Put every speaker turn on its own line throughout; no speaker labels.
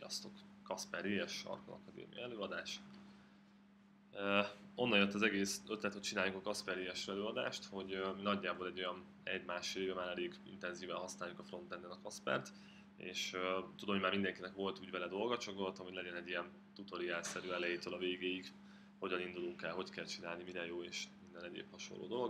Sziasztok! Kasper Ilyes, Sarkon Akadémia előadás. Onnan jött az egész ötlet, hogy csináljunk a Kasper Ilyes előadást, hogy mi nagyjából egy olyan 1-1,5 éve már elég intenzíven használjuk a frontenden a Kaspert, és tudom, hogy már mindenkinek volt úgy vele dolga, csak gondoltam, hogy legyen egy ilyen tutoriálszerű elejétől a végéig, hogyan indulunk el, hogy kell csinálni, mire jó és minden egyéb hasonló dolog.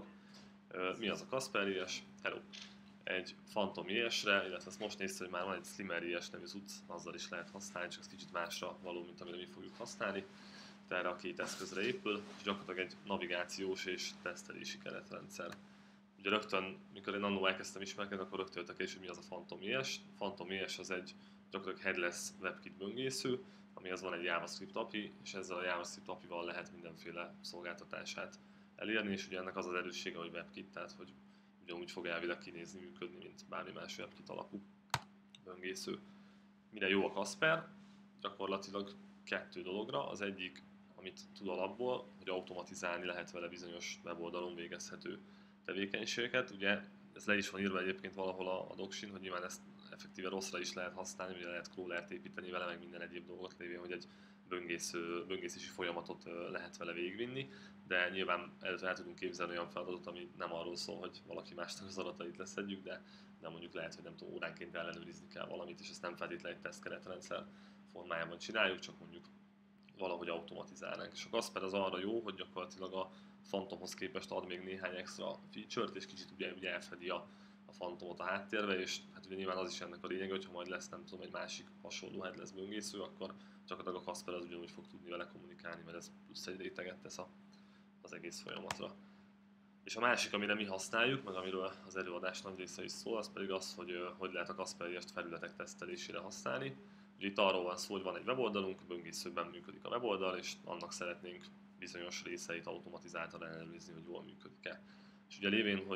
Mi az a Kasper Ilyes? Hello! Egy Phantom IS-re, illetve ezt most néztem, hogy már van egy Slimmer IS nevű cucc, azzal is lehet használni, csak ez kicsit másra való, mint amire mi fogjuk használni. Erre a két eszközre épül, és gyakorlatilag egy navigációs és tesztelési keretrendszer. Ugye rögtön, mikor én annól elkezdtem ismerkedni, akkor rögtön jöttek is, hogy mi az a Phantom IS. Phantom IS az egy gyakorlatilag headless WebKit böngésző, amihez van egy JavaScript API, és ezzel a JavaScript API-val lehet mindenféle szolgáltatását elérni, és ugye ennek az az erőssége, hogy WebKit, tehát hogy ugyanúgy fog elvileg kinézni, működni, mint bármi más WebKit alapú böngésző. Mire jó a Kasper? Gyakorlatilag 2 dologra. Az egyik, amit tud alapból, hogy automatizálni lehet vele bizonyos weboldalon végezhető tevékenységeket. Ugye ez le is van írva egyébként valahol a docsin, hogy nyilván ezt effektíve rosszra is lehet használni, ugye lehet crawlert építeni vele, meg minden egyéb dolgot lévén, hogy egy böngészési folyamatot lehet vele végigvinni, de nyilván előtte el tudunk képzelni olyan feladatot, ami nem arról szól, hogy valaki másnak az adatait leszedjük, de mondjuk lehet, hogy nem tudom, óránként ellenőrizni kell valamit, és ezt nem feltétlenül egy tesztkeretrendszer formájában csináljuk, csak mondjuk valahogy automatizálnánk. És a Kasper az arra jó, hogy gyakorlatilag a Phantomhoz képest ad még néhány extra feature-t, és kicsit ugye elfedi a Phantomot a háttérbe, és hát ugye nyilván az is ennek a lényeg, hogy ha majd lesz nem tudom egy másik hasonló headless böngésző, akkor gyakorlatilag a Kasper az ugyanúgy fog tudni vele kommunikálni, mert ez plusz egy réteget tesz az egész folyamatra. És a másik, amire mi használjuk, meg amiről az előadás nagy része is szól, az pedig az, hogy lehet a Kasper Ilyest felületek tesztelésére használni. Ugye itt arról van szó, hogy van egy weboldalunk, a böngészőben működik a weboldal, és annak szeretnénk bizonyos részeit automatizáltan ellenőrizni, hogy jól működik-e. És ugye lévén,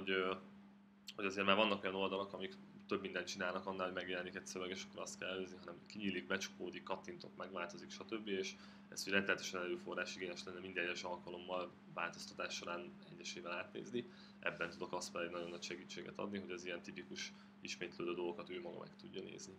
hogy azért már vannak olyan oldalak, amik több mindent csinálnak annál, hogy megjelenik egy szöveg, és akkor azt kell előzni, hanem kinyílik, becsukódik, kattintok, megváltozik, stb. És ez hogy rettenetesen erőforrás igényes lenne minden egyes alkalommal változtatás során egyesével átnézni. Ebben tudok azt egy nagyon nagy segítséget adni, hogy az ilyen tipikus ismétlődő dolgokat ő maga meg tudja nézni.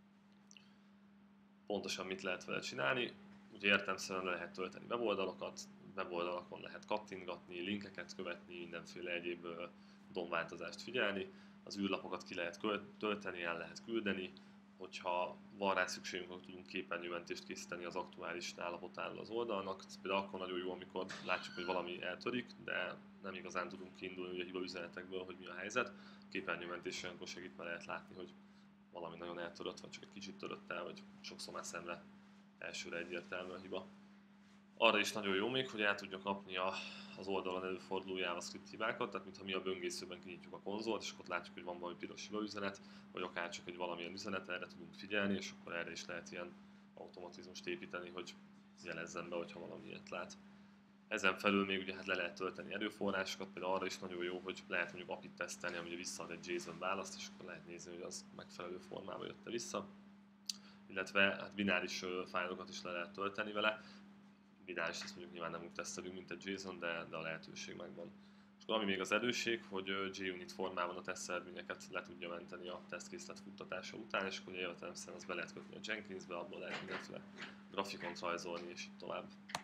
Pontosan mit lehet vele csinálni? Ugye értelemszerűen le lehet tölteni weboldalakat, weboldalakon lehet kattintgatni, linkeket követni, mindenféle egyéb DOM-változást figyelni, az űrlapokat ki lehet tölteni, el lehet küldeni, hogyha van rá szükségünk, akkor tudunk képernyőmentést készíteni az aktuális állapotáról az oldalnak. Ez például akkor nagyon jó, amikor látjuk, hogy valami eltörik, de nem igazán tudunk kiindulni a hiba üzenetekből, hogy mi a helyzet. A képernyőmentés olyankor segít, mert lehet látni, hogy valami nagyon eltörött, vagy csak egy kicsit törött el, vagy sokszor már szemre elsőre egyértelmű a hiba. Arra is nagyon jó még, hogy el tudja kapni az oldalon előforduló JavaScript hibákat, tehát mintha mi a böngészőben kinyitjuk a konzolt, és akkor látjuk, hogy van valami piros hiba üzenet, vagy akár csak egy valamilyen üzenet, erre tudunk figyelni, és akkor erre is lehet ilyen automatizmust építeni, hogy jelezzen be, hogyha valami ilyet lát. Ezen felül még ugye hát le lehet tölteni erőforrásokat, például arra is nagyon jó, hogy lehet mondjuk API-t tesztelni, ami ugye visszaad egy JSON választ, és akkor lehet nézni, hogy az megfelelő formában jött vissza. Illetve hát bináris fájlokat is le lehet tölteni vele. Bináris, ezt mondjuk nyilván nem úgy tesztelünk, mint egy JSON, de a lehetőség megvan. És akkor ami még az erősség, hogy JUnit formában a tesztelményeket le tudja menteni a tesztkészlet futtatása után, és akkor értelemszerűen azt be lehet kötni a Jenkinsbe, abból lehet mindenféle grafikont rajzolni, és így tovább.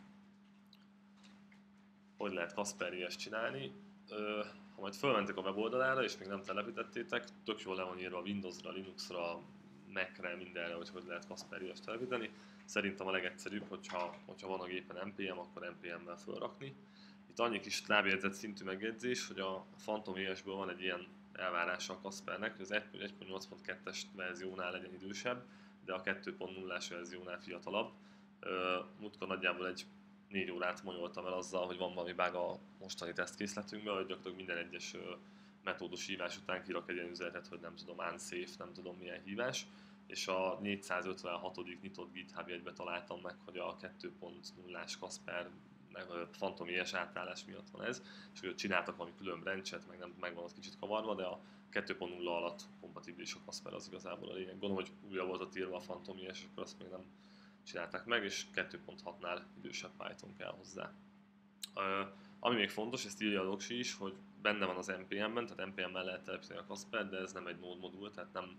Hogy lehet Kasper Ilyest csinálni? Ha majd fölmentek a weboldalára, és még nem telepítettétek, tök jól le van írva a Windowsra, Linuxra, Mac-re, mindenre, hogy lehet Kasper Ilyest telepíteni. Szerintem a legegyszerűbb, hogyha van a gépen NPM, akkor NPM-mel fölrakni. Itt annyi kis lábjegyzet szintű megjegyzés, hogy a Phantom IS-ből van egy ilyen elvárása a Kaspernek, hogy az 1.8.2-es verziónál legyen idősebb, de a 2.0-as verziónál fiatalabb. Múltkor nagyjából egy 4 órát monyoltam el azzal, hogy van valami bug a mostani tesztkészletünkben, hogy gyakorlatilag minden egyes metódus hívás után kirak egy ilyen üzenetet, hogy nem tudom, unsafe, nem tudom milyen hívás, és a 456. nyitott GitHub jegybe találtam meg, hogy a 2.0-ás Kasper Phantom IS átállás miatt van ez, és hogy csináltak valami külön branchet, meg van ott kicsit kavarva, de a 2.0 alatt kompatibilis a Kasper, az igazából a lényeg. Gondolom, hogy újra volt ott írva a Phantom IS, és akkor azt még nem csinálták meg, és 2.6-nál idősebb Python kell hozzá. Ami még fontos, ezt írja a doksi is, hogy benne van az NPM-ben, tehát NPM-mel lehet telepíteni a Kasper, de ez nem egy node modul, tehát nem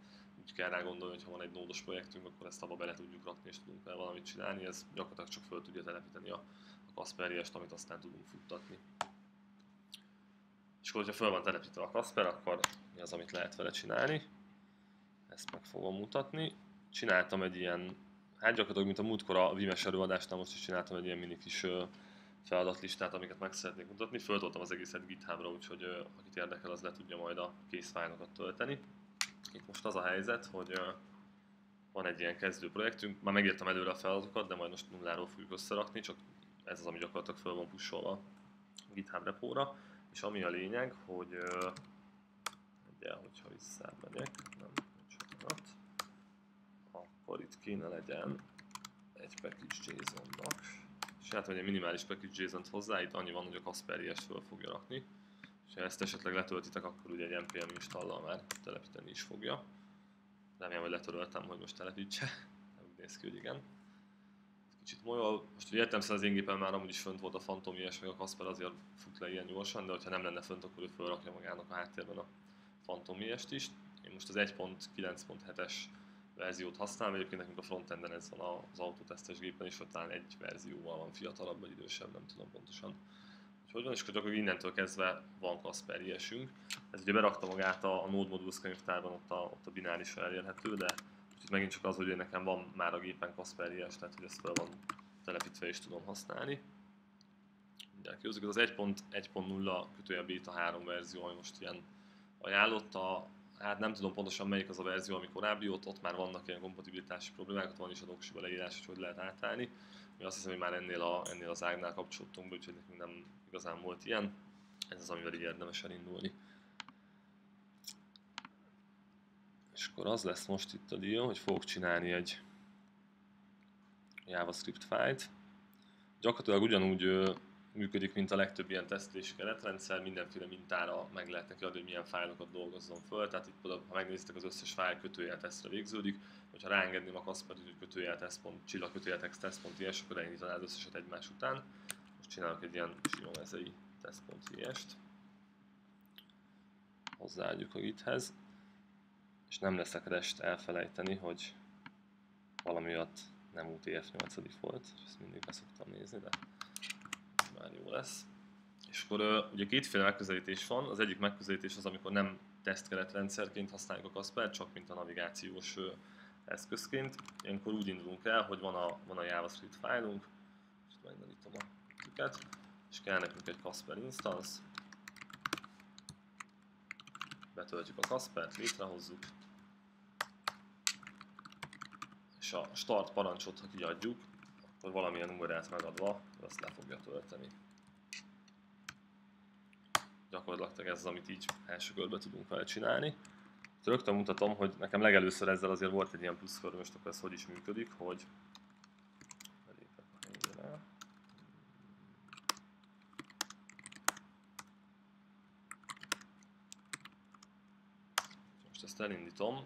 úgy kell rá gondolni, hogy ha van egy nódos projektünk, akkor ezt abba bele tudjuk rakni és tudunk vele valamit csinálni. Ez gyakorlatilag csak föl tudja telepíteni a Kasper.js-t, amit aztán tudunk futtatni. És akkor, hogyha föl van telepítve a Kasper, akkor mi az, amit lehet vele csinálni? Ezt meg fogom mutatni. Csináltam egy ilyen, hát gyakorlatilag mint a múltkor a Vimes előadásnál, most is csináltam egy ilyen mini kis feladatlistát, amiket meg szeretnék mutatni. Föltoltam az egészet GitHubra, úgyhogy akit érdekel, az le tudja majd a készfájlokat tölteni. Itt most az a helyzet, hogy van egy ilyen kezdő projektünk, már megírtam előre a feladatokat, de majd most nulláról fogjuk összerakni, csak ez az, ami gyakorlatilag föl van pusolva a GitHub repóra. És ami a lényeg, hogy hogyha visszamegyek, nem bocsánat, akkor itt kéne legyen egy package JSON-nak. És hát egy minimális package JSON-t hozzá, itt annyi van, hogy a Kasper.js-t föl fogja rakni. És ha ezt esetleg letöltitek, akkor ugye egy npm installal már telepíteni is fogja. Remélem, hogy letöröltem, hogy most telepítse. Úgy néz ki, hogy igen. Kicsit molyol. Most ugye értelemszerűen az én gépen már amúgy is fönt volt a Phantom.js, meg a Kasper azért fut le ilyen gyorsan, de ha nem lenne fönt, akkor ő felrakja magának a háttérben a Phantom.js-t is. Én most az 1.9.7-es verziót használom, egyébként nekünk a frontenden ez van az autotesztes gépen is, vagy talán egy verzióval van fiatalabb vagy idősebb, nem tudom pontosan. Úgyhogy van, és akkor gyakorlatilag innentől kezdve van Kasper.js-ünk. Ez ugye berakta magát a Node Modules könyvtárban, ott a bináris elérhető, de itt megint csak az, hogy nekem van már a gépen Kasper.js, tehát hogy ezt fel van telepítve és tudom használni. Mindjárt kihozzuk, az 1.1.0 beta 3 verzió, ami most ilyen ajánlott. Hát nem tudom pontosan melyik az a verzió, ami korábbi, ott már vannak ilyen kompatibilitási problémák, ott van is a doksiba leírás, hogy lehet átállni. Mi azt hiszem, hogy már ennél az ágnál kapcsolódtunk be, úgyhogy nekünk nem igazán volt ilyen. Ez az, amivel így érdemes elindulni. És akkor az lesz most itt a deal, hogy fogok csinálni egy JavaScript fájlt. Gyakorlatilag ugyanúgy működik, mint a legtöbb ilyen tesztelési keretrendszer, mindenféle mintára meg lehet neki adni, hogy milyen fájlokat dolgozzon föl. Tehát itt például, ha megnézitek, az összes fájl kötőjel tesztre végződik, hogyha ráengedném a Kasper-t, hogy kötőjel test.text.ts, akkor elindítaná az összeset egymás után. Most csinálok egy ilyen sima mezei test.ts-t. Hozzáadjuk a githez. És nem leszek rest elfelejteni, hogy valami miatt nem UTF-8 volt, és ezt mindig beszoktam nézni, de már jó lesz. És akkor ugye kétféle megközelítés van, az egyik megközelítés az, amikor nem tesztkeretrendszerként használjuk a Kasper, csak mint a navigációs eszközként. Ilyenkor úgy indulunk el, hogy van a JavaScript fájlunk, és megnyitom a tüket, és kell nekünk egy Kasper instance, betöltjük a Kaspert, létrehozzuk, és a start parancsot, ha kiadjuk, akkor valamilyen URL-t megadva azt le fogja tölteni. Gyakorlatilag ez az, amit így első körben tudunk vele csinálni. Rögtön mutatom, hogy nekem legelőször ezzel azért volt egy ilyen plusz kör, most akkor ez hogy is működik, hogy most ezt elindítom.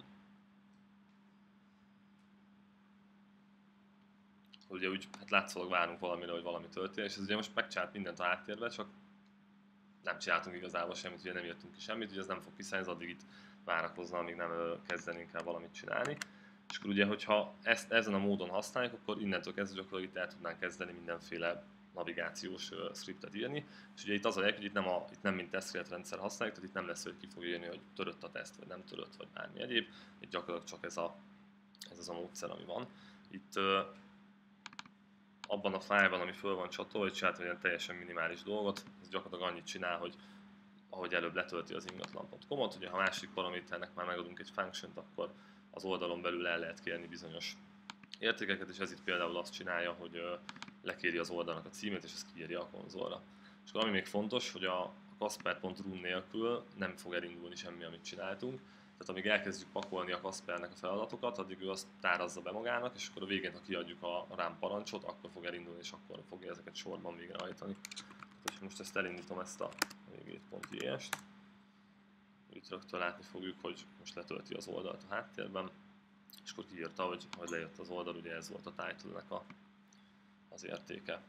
Ugye úgy, hát látszólag várunk valamire, hogy valami történik, és ez ugye most megcsinált mindent a háttérbe, csak nem csináltunk igazából semmit, ugye nem írtunk ki semmit, ugye ez nem fog kiszállni, addig itt várakozna, amíg nem kezdenénk el valamit csinálni. És akkor ugye, hogyha ezt ezen a módon használjuk, akkor innentől kezdve gyakorlatilag itt el tudnánk kezdeni mindenféle navigációs scriptet írni. És ugye itt az a lényeg, hogy itt nem mint tesztkeretrendszer használjuk, tehát itt nem lesz, hogy ki fog írni, hogy törött a teszt, vagy nem törött, vagy bármi egyéb. Itt gyakorlatilag csak ez az a módszer, ami van. Itt abban a fájlban, ami föl van csatolva, hogy csinált egy ilyen teljesen minimális dolgot, ez gyakorlatilag annyit csinál, hogy ahogy előbb letölti az ingatlan.com-ot, ugye ha másik paraméternek már megadunk egy function-t, akkor az oldalon belül el lehet kérni bizonyos értékeket, és ez itt például azt csinálja, hogy lekéri az oldalnak a címét, és ezt kiírja a konzolra. És akkor ami még fontos, hogy a Kasper.ru nélkül nem fog elindulni semmi, amit csináltunk. Tehát amíg elkezdjük pakolni a Kaspernek a feladatokat, addig ő azt tárazza be magának, és akkor a végén, ha kiadjuk a rám parancsot, akkor fog elindulni, és akkor fogja ezeket sorban végrehajtani. Tehát most ezt elindítom, ezt a végét.js-t. Itt rögtön látni fogjuk, hogy most letölti az oldalt a háttérben, és akkor kiírta, hogy lejött az oldal, ugye ez volt a title-nek az értéke.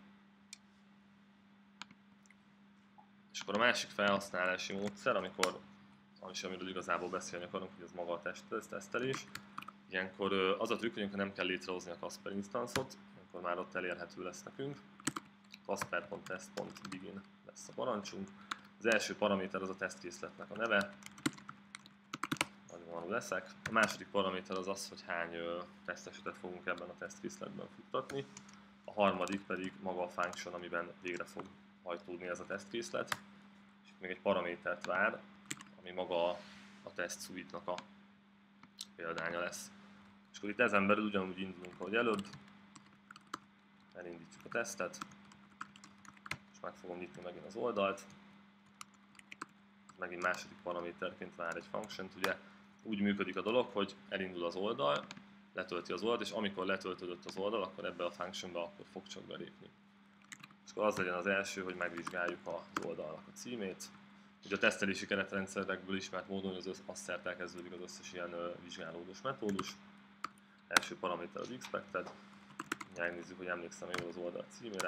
És akkor a másik felhasználási módszer, amikor amiről igazából beszélni akarunk, hogy ez maga a tesztelés. Ilyenkor az a trükk, hogy nem kell létrehozni a Casper instance-ot, akkor már ott elérhető lesz nekünk. Casper.test.begin lesz a parancsunk. Az első paraméter az a tesztkészletnek a neve, nagyvonalú leszek. A második paraméter az az, hogy hány tesztesetet fogunk ebben a tesztkészletben futtatni. A harmadik pedig maga a function, amiben végre fog hajtódni ez a tesztkészlet. És még egy paramétert vár, ami maga a test suite-nak a példánya lesz. És akkor itt ezen belül ugyanúgy indulunk, ahogy előbb. Elindítjuk a tesztet. És meg fogom nyitni megint az oldalt. Megint második paraméterként vár egy function-t, ugye úgy működik a dolog, hogy elindul az oldal, letölti az oldalt, és amikor letöltődött az oldal, akkor ebbe a functionbe akkor fog csak belépni. És akkor az legyen az első, hogy megvizsgáljuk az oldalnak a címét. Ugye a tesztelési keretrendszerekből ismert módon az asszerttel kezdődik az összes ilyen vizsgálódós metódus. Első paraméter az expected. Megnézzük, hogy emlékszem jól az oldal címére.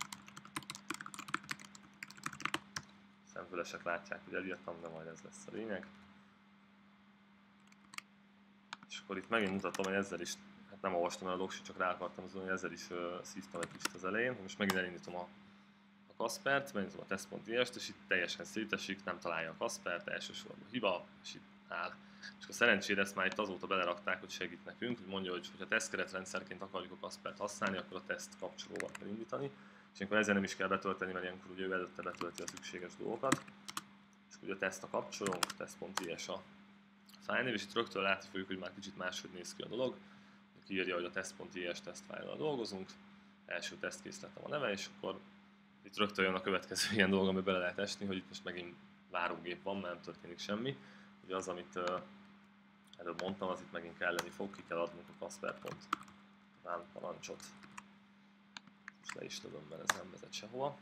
Szemfülesek látják, hogy elírtam, de majd ez lesz a lényeg. És akkor itt megint mutatom, hogy ezzel is, hát nem olvastam el a logsit, csak rá akartam azon, hogy ezzel is szívtam egy kicsit az elején. Most megint elindítom a Caspert, megindítom a test.ts-t, és itt teljesen szétesik, nem találja a Caspert, elsősorban hiba, és itt áll. És akkor szerencsére ezt már itt azóta belerakták, hogy segít nekünk, hogy mondja, hogy ha tesztkeretrendszerként akarjuk a Caspert használni, akkor a teszt kapcsolóval kell indítani. És akkor ezzel nem is kell betölteni, mert ilyenkor ugye ő előtte betölti a szükséges dolgokat. És ugye a teszt a kapcsolónk, test.ts a fájlnév, és itt rögtön látni fogjuk, hogy már kicsit máshogy néz ki a dolog. Kiírja, hogy a test.ts tesztfájllal dolgozunk, első tesztkészletem a neve, és akkor itt rögtön jön a következő ilyen dolog, amiben bele lehet esni, hogy itt most megint várógép van, mert nem történik semmi. Ugye az, amit előbb mondtam, az itt megint kelleni fog, ki kell adnunk a Casper.run parancsot. Most le is lövöm, mert ez nem vezet sehova.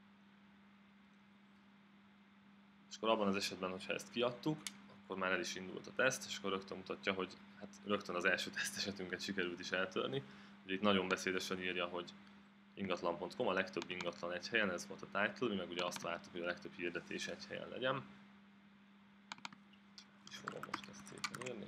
És akkor abban az esetben, hogyha ezt kiadtuk, akkor már el is indult a teszt, és akkor rögtön mutatja, hogy hát rögtön az első tesztesetünket sikerült is eltörni. Ugye itt nagyon beszédesen írja, hogy ingatlan.com, a legtöbb ingatlan egy helyen, ez volt a title, mi meg ugye azt vártuk, hogy a legtöbb hirdetés egy helyen legyen. És fogom most ezt szépen írni.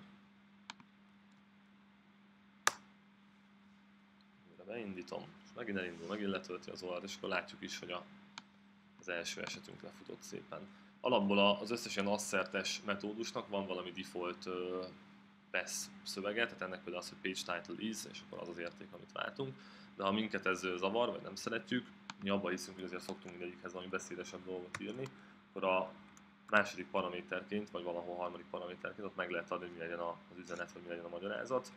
Beindítom, és megint elindul, megint letölti az oldalt, és akkor látjuk is, hogy az első esetünk lefutott szépen. Alapból az összes ilyen asszertes metódusnak van valami default pass szövege, tehát ennek például az, hogy page title is, és akkor az az érték, amit váltunk. De ha minket ez zavar, vagy nem szeretjük, mi abban hiszünk, hogy azért szoktunk mindegyikhez valami beszédesebb dolgot írni, akkor a második paraméterként, vagy valahol harmadik paraméterként ott meg lehet adni, hogy mi legyen az üzenet, vagy mi legyen a magyarázat.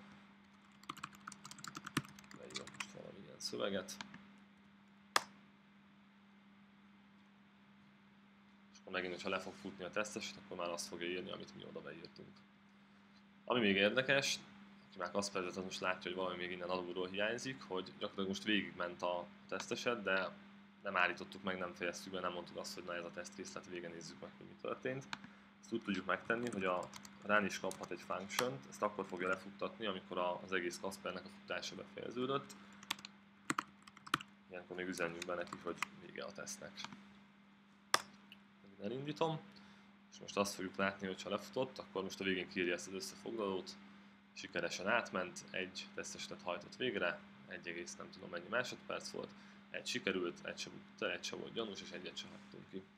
Beírok most valami ilyen szöveget. És akkor megint, hogyha le fog futni a teszteset, akkor már azt fogja írni, amit mi oda beírtunk. Ami még érdekes, aki már Casperzet, az most látja, hogy valami még innen alulról hiányzik, hogy gyakorlatilag most végigment a teszteset, de nem állítottuk meg, nem fejeztük be, nem mondtuk azt, hogy na ez a tesztkészlet, vége nézzük meg, hogy mi történt. Ezt úgy tudjuk megtenni, hogy a run is kaphat egy function-t, ezt akkor fogja lefuttatni, amikor az egész Caspernek a futása befejeződött. Ilyenkor még üzenjünk be neki, hogy vége a tesztnek. Elindítom, és most azt fogjuk látni, hogy ha lefutott, akkor most a végén kiírja ezt az összefoglalót. Sikeresen átment, egy tesztesetet hajtott végre, nem tudom mennyi másodperc volt, egy sikerült, egy se volt gyanús, és egyet se hagytunk ki.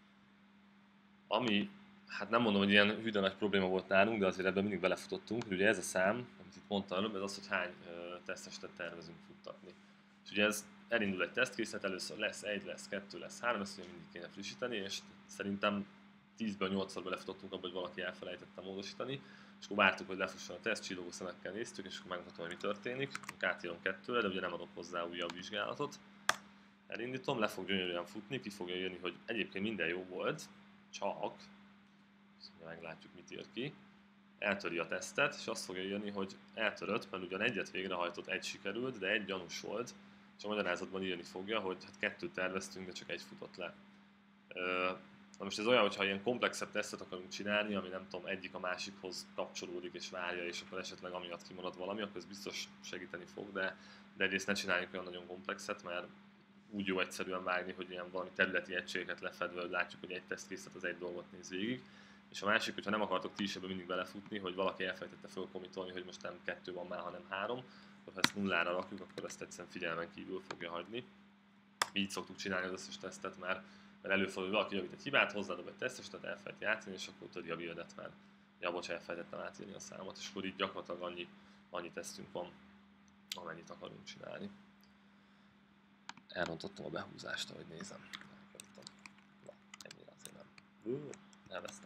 Ami, hát nem mondom, hogy ilyen hű de nagy probléma volt nálunk, de azért ebben mindig belefutottunk, hogy ugye ez a szám, amit itt mondtam előbb, ez az, hogy hány tesztesetet tervezünk futtatni. És ugye ez elindul egy tesztkészlet, először lesz 1, lesz 2, lesz 3, ezt ugye mindig kéne frissíteni, és szerintem 10-ből 8-szor belefutottunk abba, hogy valaki elfelejtette módosítani, és akkor vártuk, hogy lefusson a teszt, csillogó szemekkel néztük, és akkor megmutatom, hogy mi történik. Átírom 2-re, de ugye nem adok hozzá újabb vizsgálatot. Elindítom, le fog gyönyörűen futni, ki fogja írni, hogy egyébként minden jó volt, csak, meglátjuk, mit ír ki. Eltöri a tesztet, és azt fogja írni, hogy eltörött, mert ugyan egyet végrehajtott, egy sikerült, de egy gyanús volt, és a magyarázatban írni fogja, hogy hát 2 terveztünk, de csak egy futott le. Na most ez olyan, hogyha ilyen komplexebb tesztet akarunk csinálni, ami nem tudom, egyik a másikhoz kapcsolódik és várja, és akkor esetleg amiatt kimarad valami, akkor ez biztos segíteni fog, de egyrészt ne csináljunk olyan nagyon komplexet, mert úgy jó egyszerűen vágni, hogy ilyen valami területi egységeket lefedve, hogy látjuk, hogy egy tesztkészlet az egy dolgot néz végig. És a másik, hogyha nem akartok ti is ebbe mindig belefutni, hogy valaki elfelejtette fölkommitolni, hogy most nem 2 van már, hanem 3, akkor ha ezt nullára rakjuk, akkor ezt egyszerűen figyelmen kívül fogja hagyni. Így szoktuk csinálni az összes tesztet, mert előfordul, hogy valaki javít egy hibát, hozzádob egy tesztestet, elfelejti átírni, és akkor tudod a buildet, mert ja, bocs, elfelejtettem átírni a számot, és akkor így gyakorlatilag annyi tesztünk van, amennyit akarunk csinálni. Elrontottam a behúzást, ahogy nézem. Na, ennyire azért nem. Elvesztem.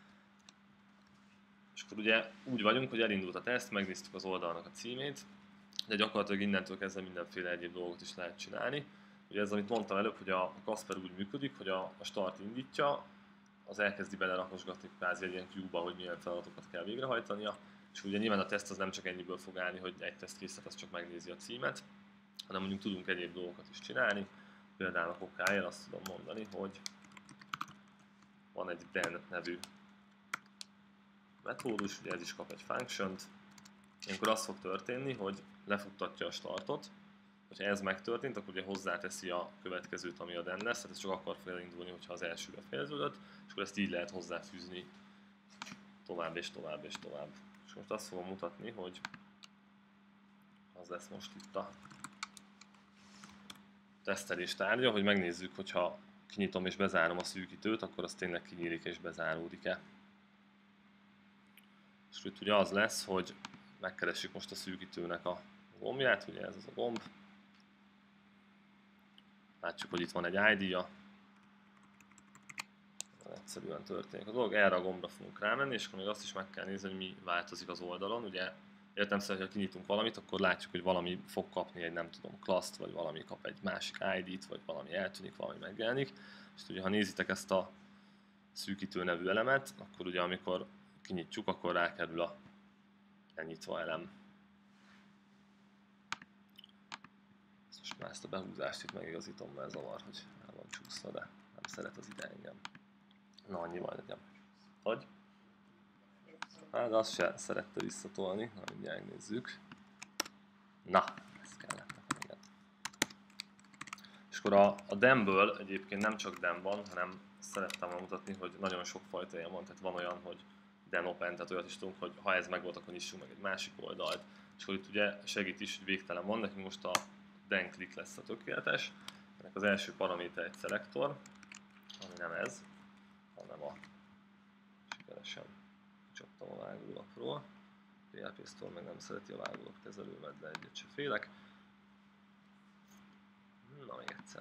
És akkor ugye úgy vagyunk, hogy elindult a teszt, megnéztük az oldalnak a címét, de gyakorlatilag innentől kezdve mindenféle egyéb dolgot is lehet csinálni. Ugye ez, amit mondtam előbb, hogy a Casper úgy működik, hogy a start indítja, az elkezdi belerakosgatni kvázi egy ilyen queue-ba, hogy milyen feladatokat kell végrehajtania, és ugye nyilván a teszt az nem csak ennyiből fog állni, hogy egy tesztkészlet az csak megnézi a címet, hanem mondjuk tudunk egyéb dolgokat is csinálni. Például a okáért azt tudom mondani, hogy van egy den nevű metódus, ugye ez is kap egy function-t. Ilyenkor az fog történni, hogy lefuttatja a startot, hogyha ez megtörtént, akkor ugye hozzáteszi a következőt, ami a den lesz, tehát ez csak akkor fog elindulni, hogyha az első befejeződött, és akkor ezt így lehet hozzáfűzni tovább és tovább és tovább. És most azt fogom mutatni, hogy az lesz most itt a tesztelés tárgya, hogy megnézzük, hogyha kinyitom és bezárom a szűkítőt, akkor az tényleg kinyílik és bezáródik-e. És itt ugye az lesz, hogy megkeressük most a szűkítőnek a gombját, ugye ez az a gomb. Látjuk, hogy itt van egy ID-ja. Egyszerűen történik a dolog, erre a gombra fogunk rámenni, és akkor még azt is meg kell nézni, hogy mi változik az oldalon. Ugye értelemszerűen, ha kinyitunk valamit, akkor látjuk, hogy valami fog kapni egy, nem tudom, class-t, vagy valami kap egy másik ID-t, vagy valami eltűnik, valami megjelenik. És ugye, ha nézitek ezt a szűkítő nevű elemet, akkor ugye amikor kinyitjuk, akkor rákerül a lenyitva elem. Most már ezt a behúzást itt megigazítom, mert zavar, hogy el van csúszva, de nem szeret az ide engem. Na, annyival legyen. Hogy? Hát azt se szerette visszatolni, na mindjárt megnézzük. Na, ez kellett nekem, igen. És akkor a demből egyébként nem csak dem van, hanem szerettem volna mutatni, hogy nagyon sok fajta ilyen van, tehát van olyan, hogy den open, tehát olyat is tudunk, hogy ha ez megvolt, akkor nyissunk meg egy másik oldalt. És akkor itt ugye segít is, hogy végtelen van, nekünk most a den click lesz a tökéletes. Ennek az első paraméter egy szelektor, ami nem ez, hanem a sikeresen csaptam a vágólapról. PHP Store meg nem szereti a vágólap kezelőmet, de egyet se félek. Na, még egyszer.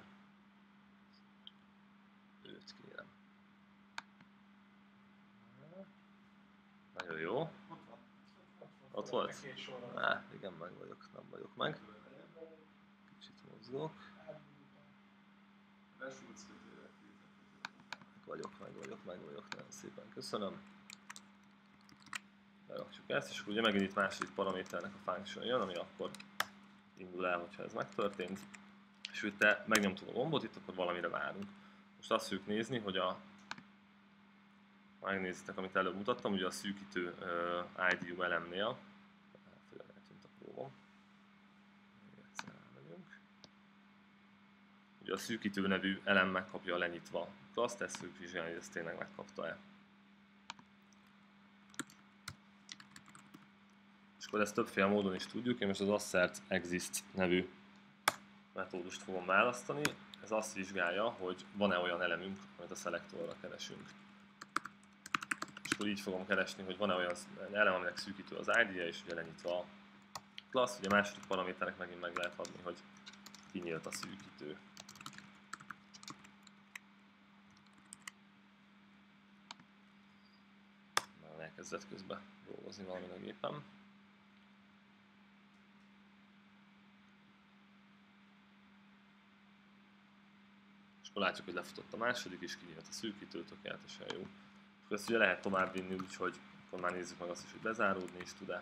Őt kérem. Nagyon jó. Ott volt? Á, igen, meg vagyok, nem vagyok meg. Kicsit mozgok. Meg vagyok, nagyon szépen köszönöm. Berakjuk ezt, és akkor ugye megint itt második paraméternek a function jön, ami akkor indul el, hogyha ez megtörtént. És hogy te megnyomtuk a gombot, itt akkor valamire várunk. Most azt fogjuk nézni, hogy megnézitek, amit előbb mutattam, ugye a szűkítő ID-ú elemnél. Eltűnt a próbom. Még egyszer elmegyünk. Ugye a szűkítő nevű elem megkapja a lenyitva class-t, ezt fogjuk vizsgálni, hogy ezt tényleg megkapta-e. És akkor ezt többféle módon is tudjuk, én most az assert exist nevű metódust fogom választani. Ez azt vizsgálja, hogy van-e olyan elemünk, amit a szelektorra keresünk. És akkor így fogom keresni, hogy van-e olyan elem, aminek szűkítő az ID-je, és ugye lenyitva a class. Ugye a második paraméternek megint meg lehet adni, hogy kinyílt a szűkítő. Már elkezdett közben dolgozni valamin a gépem. Látjuk, hogy lefutott a második, és kinyílt a szűkítő, tökéletesen jó. És ezt ugye lehet tovább vinni, úgyhogy akkor már nézzük meg azt is, hogy bezáródni is tud-e.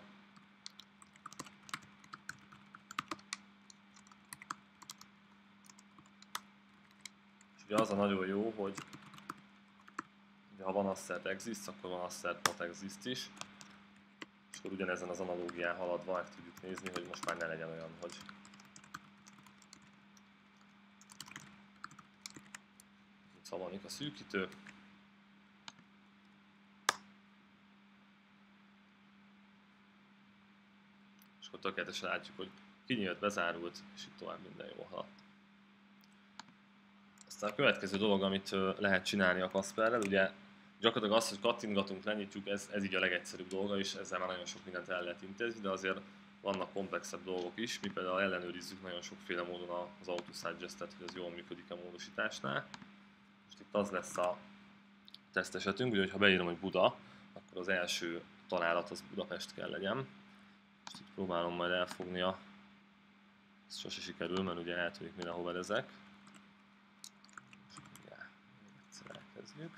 És ugye az a nagyon jó, hogy ugye, ha van assert exist, akkor van assert not exist is. És akkor ugyanezen az analógián haladva meg tudjuk nézni, hogy most már ne legyen olyan, hogy szavanik a szűkítő. tökéletesen látjuk, hogy kinyílt, bezárult, és itt tovább minden jól haladt. Aztán a következő dolog, amit lehet csinálni a Kasperrel, ugye gyakorlatilag az, hogy kattintgatunk, lenyitjuk, ez így a legegyszerűbb dolga, és ezzel már nagyon sok mindent el lehet intézni, de azért vannak komplexebb dolgok is, mi például ellenőrizzük nagyon sokféle módon az autosuggestet, hogy ez jól működik a módosításnál. Most itt az lesz a teszt esetünk, ugye, ha beírom, hogy Buda, akkor az első találat az Budapest kell legyen. Most itt próbálom majd elfogni ez sose sikerül, mert ugye eltűnik mindenhova ezek. Ja, egyszer elkezdjük.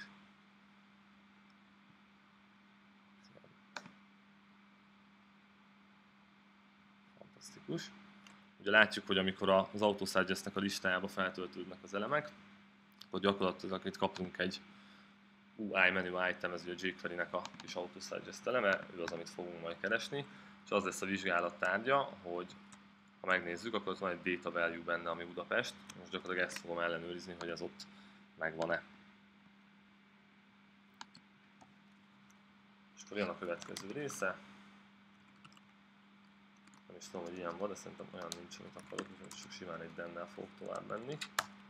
Fantasztikus. Ugye látjuk, hogy amikor az autosuggestnek a listájába feltöltődnek az elemek, akkor gyakorlatilag itt kapunk egy UI menu item, ez ugye a jQuery-nek a kis autosuggest eleme, ő az, amit fogunk majd keresni, és az lesz a vizsgálat tárgya, hogy ha megnézzük, akkor ott van egy data value benne, ami Budapest, most gyakorlatilag ezt fogom ellenőrizni, hogy ez ott megvan-e. És akkor jön a következő része. Nem is tudom, hogy ilyen van, de szerintem olyan nincs, amit akarok, úgyhogy csak simán egy dennel fogok tovább menni.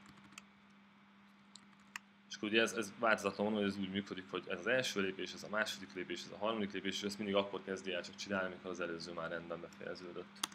És akkor ugye ez változatlan, hogy ez úgy működik, hogy ez az első lépés, ez a második lépés, ez a harmadik lépés, és ezt mindig akkor kezdi el csak csinálni, amikor az előző már rendben befejeződött.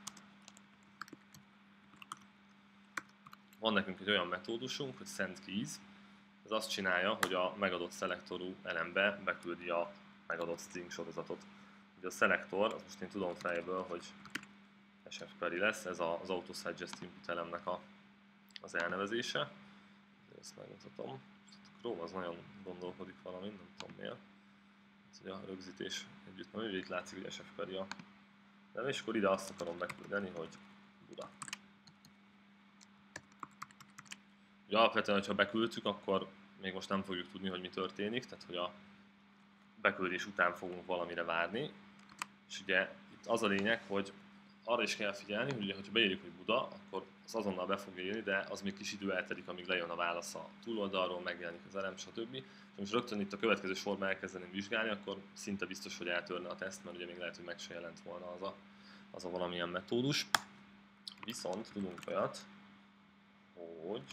Van nekünk egy olyan metódusunk, hogy sendKeys. Ez azt csinálja, hogy a megadott szelektorú elembe beküldi a megadott string sorozatot. Ugye a szelektor, most én tudom fejből, hogy sfquery lesz, ez az autosuggest input elemnek az elnevezése. Ezt megmutatom. A Chrome az nagyon gondolkodik valamin, nem tudom miért. Ez ugye a rögzítés együtt van, itt látszik, hogy sfquery a neve, és akkor ide azt akarom beküldeni, hogy Buda. Ugye alapvetően, ha beküldtük, akkor még most nem fogjuk tudni, hogy mi történik, tehát hogy a beküldés után fogunk valamire várni. És ugye itt az a lényeg, hogy arra is kell figyelni, hogy ugye, ha beírjuk, hogy Buda, akkor az azonnal be fog írni, de az még kis idő eltelik, amíg lejön a válasz a túloldalról, megjelenik az elem, stb. És most rögtön itt a következő sorban elkezdeném vizsgálni, akkor szinte biztos, hogy eltörne a teszt, mert ugye még lehet, hogy meg se jelent volna az a valamilyen metódus. Viszont tudunk olyat, hogy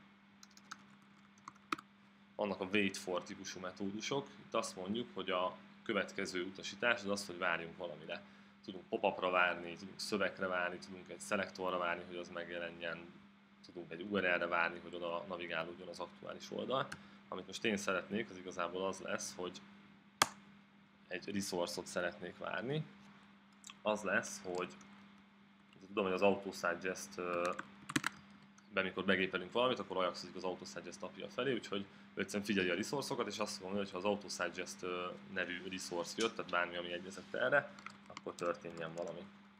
vannak a wait for típusú metódusok. Itt azt mondjuk, hogy a következő utasítás az az, hogy várjunk valamire. Tudunk pop-upra várni, tudunk szövegre várni, tudunk egy szelektorra várni, hogy az megjelenjen, tudunk egy URL-re várni, hogy oda navigálódjon az aktuális oldal. Amit most én szeretnék, az igazából az lesz, hogy egy resource-ot szeretnék várni. Az lesz, hogy tudom, hogy az autosuggest-ben, mikor begépelünk valamit, akkor ajakszik az autosuggest API felé, úgyhogy egyszerűen figyeli a resource-okat, és azt mondja, hogy ha az autosuggest nevű resource jött, tehát bármi, ami egyezett erre, akkor történjen valami.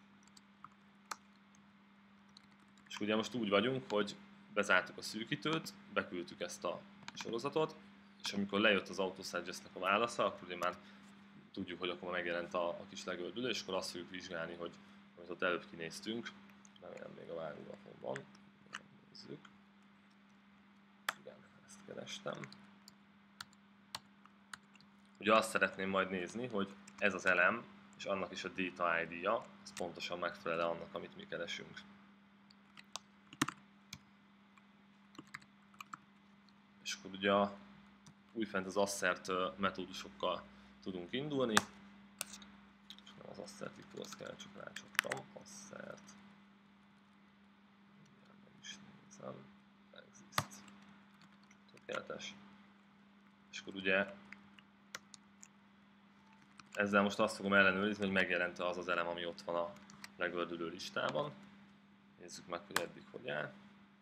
És ugye most úgy vagyunk, hogy bezártuk a szűkítőt, beküldtük ezt a sorozatot, és amikor lejött az autosuggestnek a válasza, akkor ugye már tudjuk, hogy akkor megjelent a kis legördülő, és akkor azt fogjuk vizsgálni, hogy amit ott előbb kinéztünk, remélem még a vágólapon van, nézzük. Igen, ezt kerestem. Ugye azt szeretném majd nézni, hogy ez az elem, és annak is a data ID-ja, az pontosan megfelel annak, amit mi keresünk. És akkor ugye újfent az assert metódusokkal tudunk indulni. És nem az assert equals kell, csak rácsaptam. Assert. Nem is nézem. Exist. Tökéletes. És akkor ugye ezzel most azt fogom ellenőrizni, hogy megjelent-e az az elem, ami ott van a legördülő listában. Nézzük meg, hogy eddig hogy áll.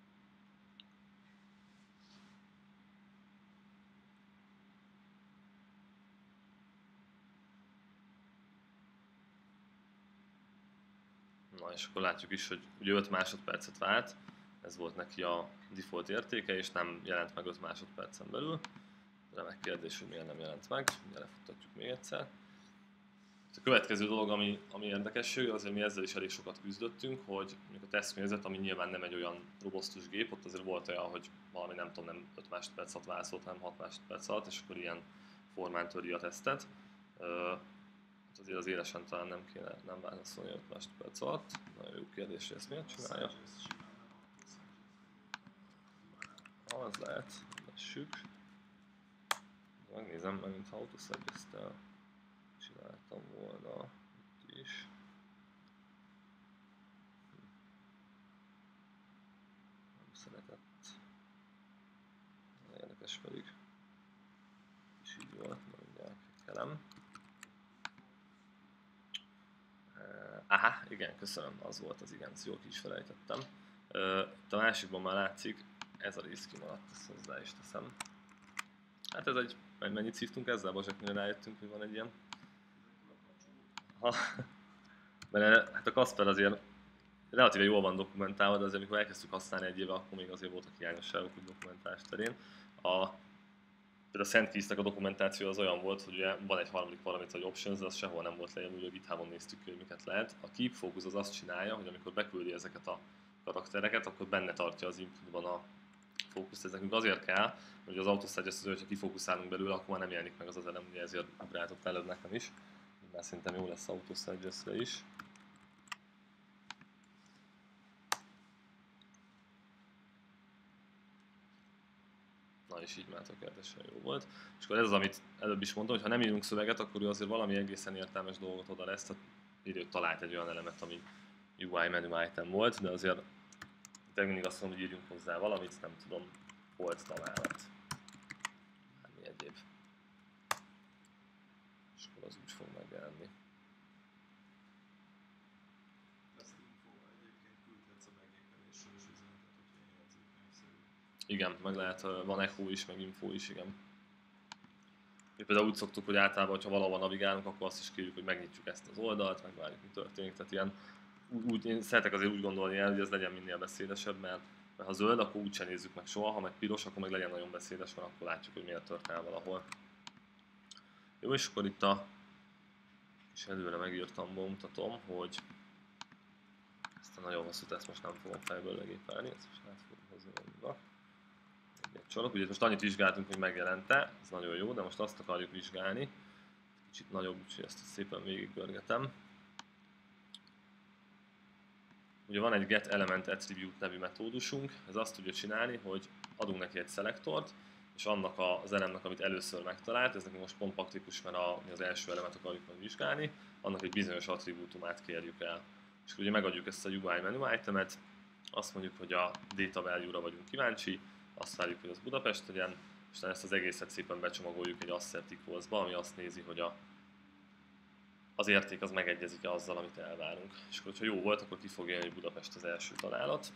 Na, és akkor látjuk is, hogy ugye 5 másodpercet vált, ez volt neki a default értéke, és nem jelent meg 5 másodpercen belül. Remek kérdés, hogy miért nem jelent meg, mindjárt lefuttatjuk még egyszer. A következő dolog, ami érdekesség, azért mi ezzel is elég sokat küzdöttünk, hogy a tesztkörnyezet, ami nyilván nem egy olyan robosztus gép, ott azért volt olyan, hogy valami nem tudom, nem 5 másodperc alatt válaszolt, hanem 6 másodperc alatt, és akkor ilyen formán töri a tesztet. Azért az élesen talán nem kéne nem válaszolni 5 másodperc alatt. Nagyon jó kérdés, hogy ezt miért csinálja. Az lehet, vessük. Megnézem, megint ha autosuggest-tel csináltam volna itt is. Nem szeretett. Érdekes pedig. És így volt, mert mindjárt kelem. Aha, igen, köszönöm, az volt az igen, jó, ki is felejtettem. Itt a másikban már látszik, ez a rész kimaradt, ezt hozzá is teszem. Hát ez egy, mennyit szívtunk ezzel, Bazsák, mire rájöttünk, hogy van egy ilyen. Mert hát a Kasper azért relatíve jól van dokumentálva, de azért amikor elkezdtük használni egy éve, akkor még azért voltak hiányosságok a dokumentálás terén. Például a SendKeys-nek a dokumentáció az olyan volt, hogy ugye van egy harmadik paraméter, hogy options, de az sehol nem volt leírva, hogy a GitHubon néztük ki, hogy miket lehet. A Keep Focus az azt csinálja, hogy amikor beküldi ezeket a karaktereket, akkor benne tartja az inputban a fókuszt. Ez nekünk azért kell, hogy az autosuggest, hogyha kifókuszálunk belőle, akkor már nem jelenik meg az az elem, ugye ezért ugráltott előbb nekem is. Már szerintem jó lesz autosuggest-re is. Na és így már tökéletesen jó volt. És akkor ez az, amit előbb is mondtam, hogy ha nem írunk szöveget, akkor ő azért valami egészen értelmes dolgot oda lesz. Tehát írja, hogy talált egy olyan elemet, ami UI menu item volt, de azért mindig azt mondom, hogy írjunk hozzá valamit, nem tudom, volt találat. Bármi egyéb. És akkor az úgy fog megjelenni. Igen, meg lehet, van echo is, meg info is, igen. Mi például úgy szoktuk, hogy általában, ha valahol navigálunk, akkor azt is kérjük, hogy megnyitjuk ezt az oldalt, megvárjuk, mi történik. Tehát ilyen, én szeretek azért úgy gondolni el, hogy ez legyen minél beszédesebb, mert ha zöld, akkor úgyse nézzük meg soha, ha meg piros, akkor meg legyen nagyon beszédes, mert akkor látjuk, hogy miért tört el valahol. Jó, és akkor itt és előre megírtam, mutatom, hogy ezt a nagyon hosszú teszt most nem fogom fejből legépelni, ezt most át fogom hozni magunknak. Csalok. Ugye most annyit vizsgáltunk, hogy megjelente, ez nagyon jó, de most azt akarjuk vizsgálni. Kicsit nagyobb, úgyhogy ezt szépen végiggörgetem. Ugye van egy getElementAttribute nevű metódusunk, ez azt tudja csinálni, hogy adunk neki egy szelektort, és annak az elemnek, amit először megtalált, ez nekünk most pont praktikus, mert az első elemet akarjuk majd vizsgálni, annak egy bizonyos attribútumát kérjük el. És ugye megadjuk ezt a UI menu itemet, azt mondjuk, hogy a data value-ra vagyunk kíváncsi, azt várjuk, hogy az Budapest legyen, és ezt az egészet szépen becsomagoljuk egy assert equals-ba, ami azt nézi, hogy az érték az megegyezik-e azzal, amit elvárunk. És akkor, ha jó volt, akkor ki fog jönni, hogy Budapest az első találat.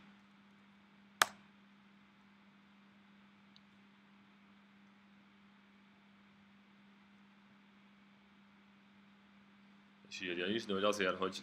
És írja is, de hogy azért, hogy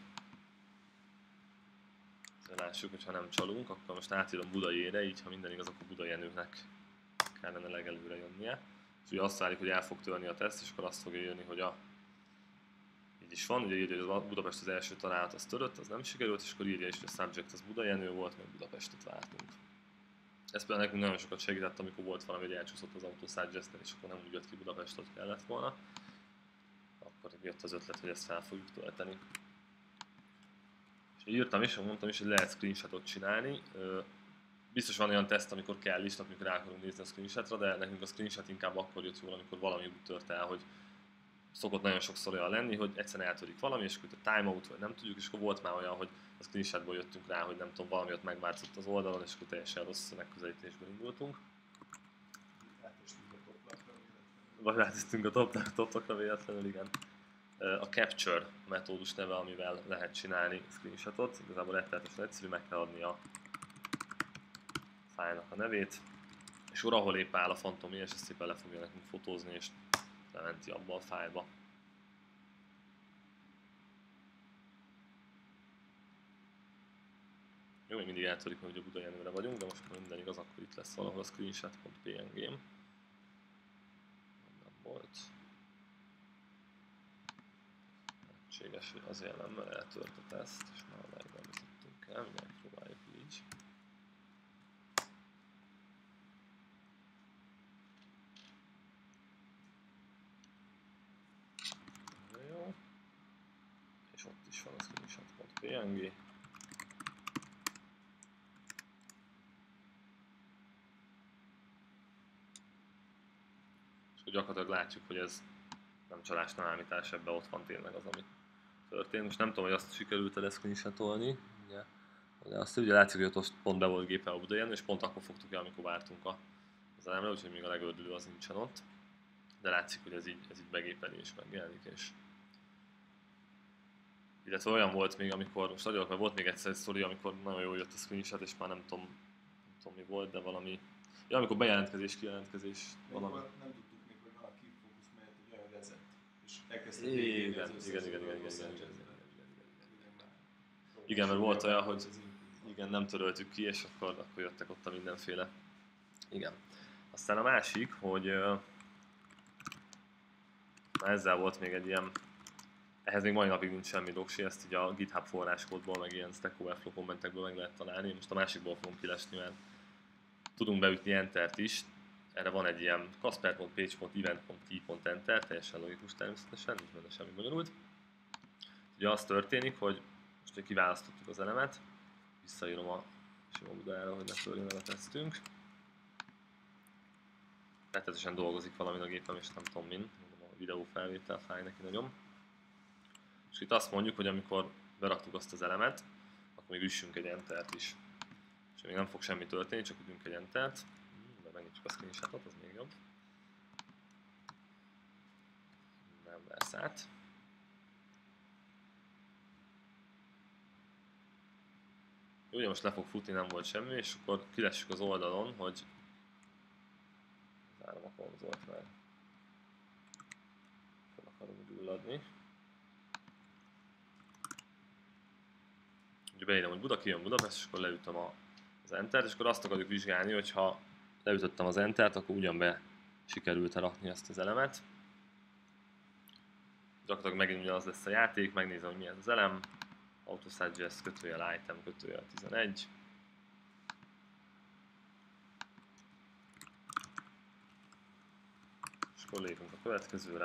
lássuk, hogy ha nem csalunk, akkor most átírom Budajére, így ha minden igaz, akkor Buda Jenőnek kellene legelőre jönnie. És ugye azt várjuk, hogy el fog törni a teszt, és akkor azt fogja jönni, hogy így is van, ugye írja, hogy a Budapest az első találat az törött, az nem sikerült, és akkor írja is, hogy a subject az Buda Jenő volt, meg Budapestet vártunk. Ez például nekünk nagyon sokat segített, amikor volt valami, hogy elcsúszott az autosuggest-en, és akkor nem úgy jött ki Budapest, hogy kellett volna. Akkor jött az ötlet, hogy ezt fel fogjuk tölteni. És írtam is, mondtam is, hogy lehet screenshotot csinálni. Biztos van olyan teszt, amikor kell is, amikor rá akarunk nézni a screenshotra, de nekünk a screenshot inkább akkor jött jól, amikor valami úgy tört el, hogy szokott nagyon sokszor olyan lenni, hogy egyszerűen eltörik valami, és akkor a timeout, vagy nem tudjuk, és akkor volt már olyan, hogy a screenshotból jöttünk rá, hogy nem tudom, valami ott megváltozott az oldalon, és akkor teljesen rossz megközelítésből indultunk. Vagy rátesztünk a topokra véletlenül, igen. A Capture metódus neve, amivel lehet csinálni screenshotot, igazából rettenetesen egyszerű, meg kell adni a fájlnak a nevét, és ahol épp áll a Phantom, és ezt szépen le fogja nekünk fotózni, és lementi abba a fájlba. Jó, még mindig eltörik, hogy a Buda Jenőre vagyunk, de most, ha minden igaz, akkor itt lesz valahol a screenshot.png. Nem volt. Lehetséges, hogy azért nem, mert eltört a teszt, és már nem vezettünk el, mindjárt próbáljuk így. Jó. És ott is van a screenshot.png. És akkor gyakorlatilag látjuk, hogy ez nem csalás, nem ámítás, ebben ott van tényleg az, ami történt. Most nem tudom, hogy azt sikerült-e screenshotolni. De azt ugye látszik, hogy ott pont be volt gépe a budaján, és pont akkor fogtuk el, amikor vártunk az elemre, úgyhogy még a legördülő az nincsen ott. De látszik, hogy ez így begépeli és megjelenik. Illetve olyan volt még, amikor, most nagyon, mert volt még egyszer egy sztori, amikor nagyon jól jött a screenshot, és már nem tudom mi volt, de valami... Ja, amikor bejelentkezés, kijelentkezés, valami...
Nem tudtuk még, hogy van a Keep Focus mellett egy olyan vezet, és elkezdte
igen, mert volt olyan, hogy igen, nem töröltük ki, és akkor jöttek ott a mindenféle. Igen. Aztán a másik, hogy ezzel volt még egy ilyen, ehhez még mai napig nincs semmi doksi, ezt így a GitHub forráskódból, meg ilyen Stack Overflow kommentekből meg lehet találni. Most a másikból fogunk kilesni, mert tudunk beütni Entert is. Erre van egy ilyen casper.page.event.t.enter, teljesen logikus természetesen, nincs benne semmi bonyolult. Ugye az történik, hogy most hogy kiválasztottuk az elemet, visszaírom a sima budára, hogy ne törjön el a tesztünk. Rettetesen dolgozik valamin a gépem, és nem tudom min, a videófelvétel fáj neki nagyon. És itt azt mondjuk, hogy amikor beraktuk azt az elemet, akkor még üssünk egy Entert is. És még nem fog semmi történni, csak ütünk egy Entert. De megnyitjuk a screenshotot, az még jobb. Nem vesz át. Ugye most le fog futni, nem volt semmi, és akkor kilessük az oldalon, hogy zárom a konzolt, mert fel akarunk gyulladni. Ugye beírom, hogy Buda, kijön Budapest, és akkor leütöm az Entert, és akkor azt akarjuk vizsgálni, hogy ha leütöttem az Entert, akkor ugyan be sikerült rakni ezt az elemet. Gyakorlatilag megint ugyanaz lesz a játék, megnézem, hogy mi ez az elem. Autosuggest, kötőjel item, kötőjel 11. És akkor lépünk a következőre.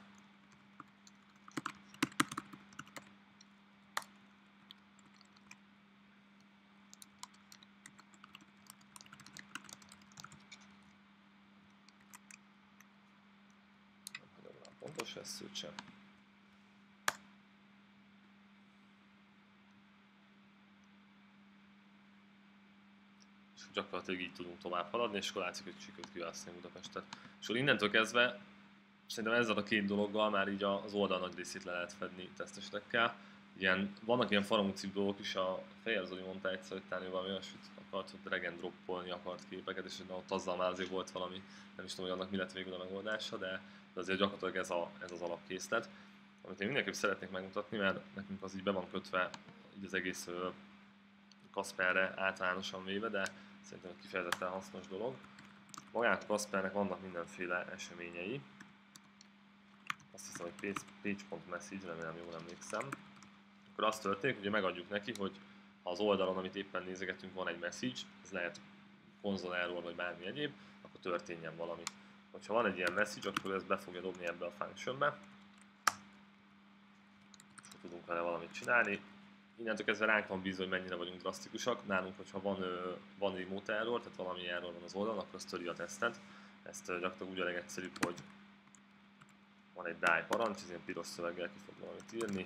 Nem hagyom rá a pontos veszőt sem. Gyakorlatilag így tudunk tovább haladni, és akkor látszik, hogy sikerült kiválasztani Budapestet. És akkor innentől kezdve szerintem ezzel a két dologgal már így az oldal nagy részét le lehet fedni tesztesetekkel. Vannak ilyen faramúcibb dolgok is, a Fehér Zoli mondta egyszer, hogy talán valami olyasmit akart, hogy drag and droppolni akart képeket, és ott azzal már azért volt valami, nem is tudom, hogy annak mi lett végül a megoldása, de azért gyakorlatilag ez az alapkészlet. Amit én mindenképp szeretnék megmutatni, mert nekünk az így be van kötve így az egész Casperre általánosan véve, de szerintem egy kifejezetten hasznos dolog. Magának a Caspernek vannak mindenféle eseményei. Azt hiszem, hogy page.message, remélem jól emlékszem. Akkor az történik, hogy megadjuk neki, hogy ha az oldalon, amit éppen nézegetünk, van egy message, ez lehet konzol error vagy bármi egyéb, akkor történjen valami. Ha van egy ilyen message, akkor ezt be fogja dobni ebbe a functionbe. És akkor tudunk vele valamit csinálni. Innentől kezdve ránk van bízva, hogy mennyire vagyunk drasztikusak. Nálunk, hogyha van remote error, tehát valami error van az oldalon, akkor azt töri a tesztet. Ezt gyakorlatilag úgy a legegyszerűbb, hogy van egy die parancs, ez ilyen piros szöveggel ki fog valamit írni.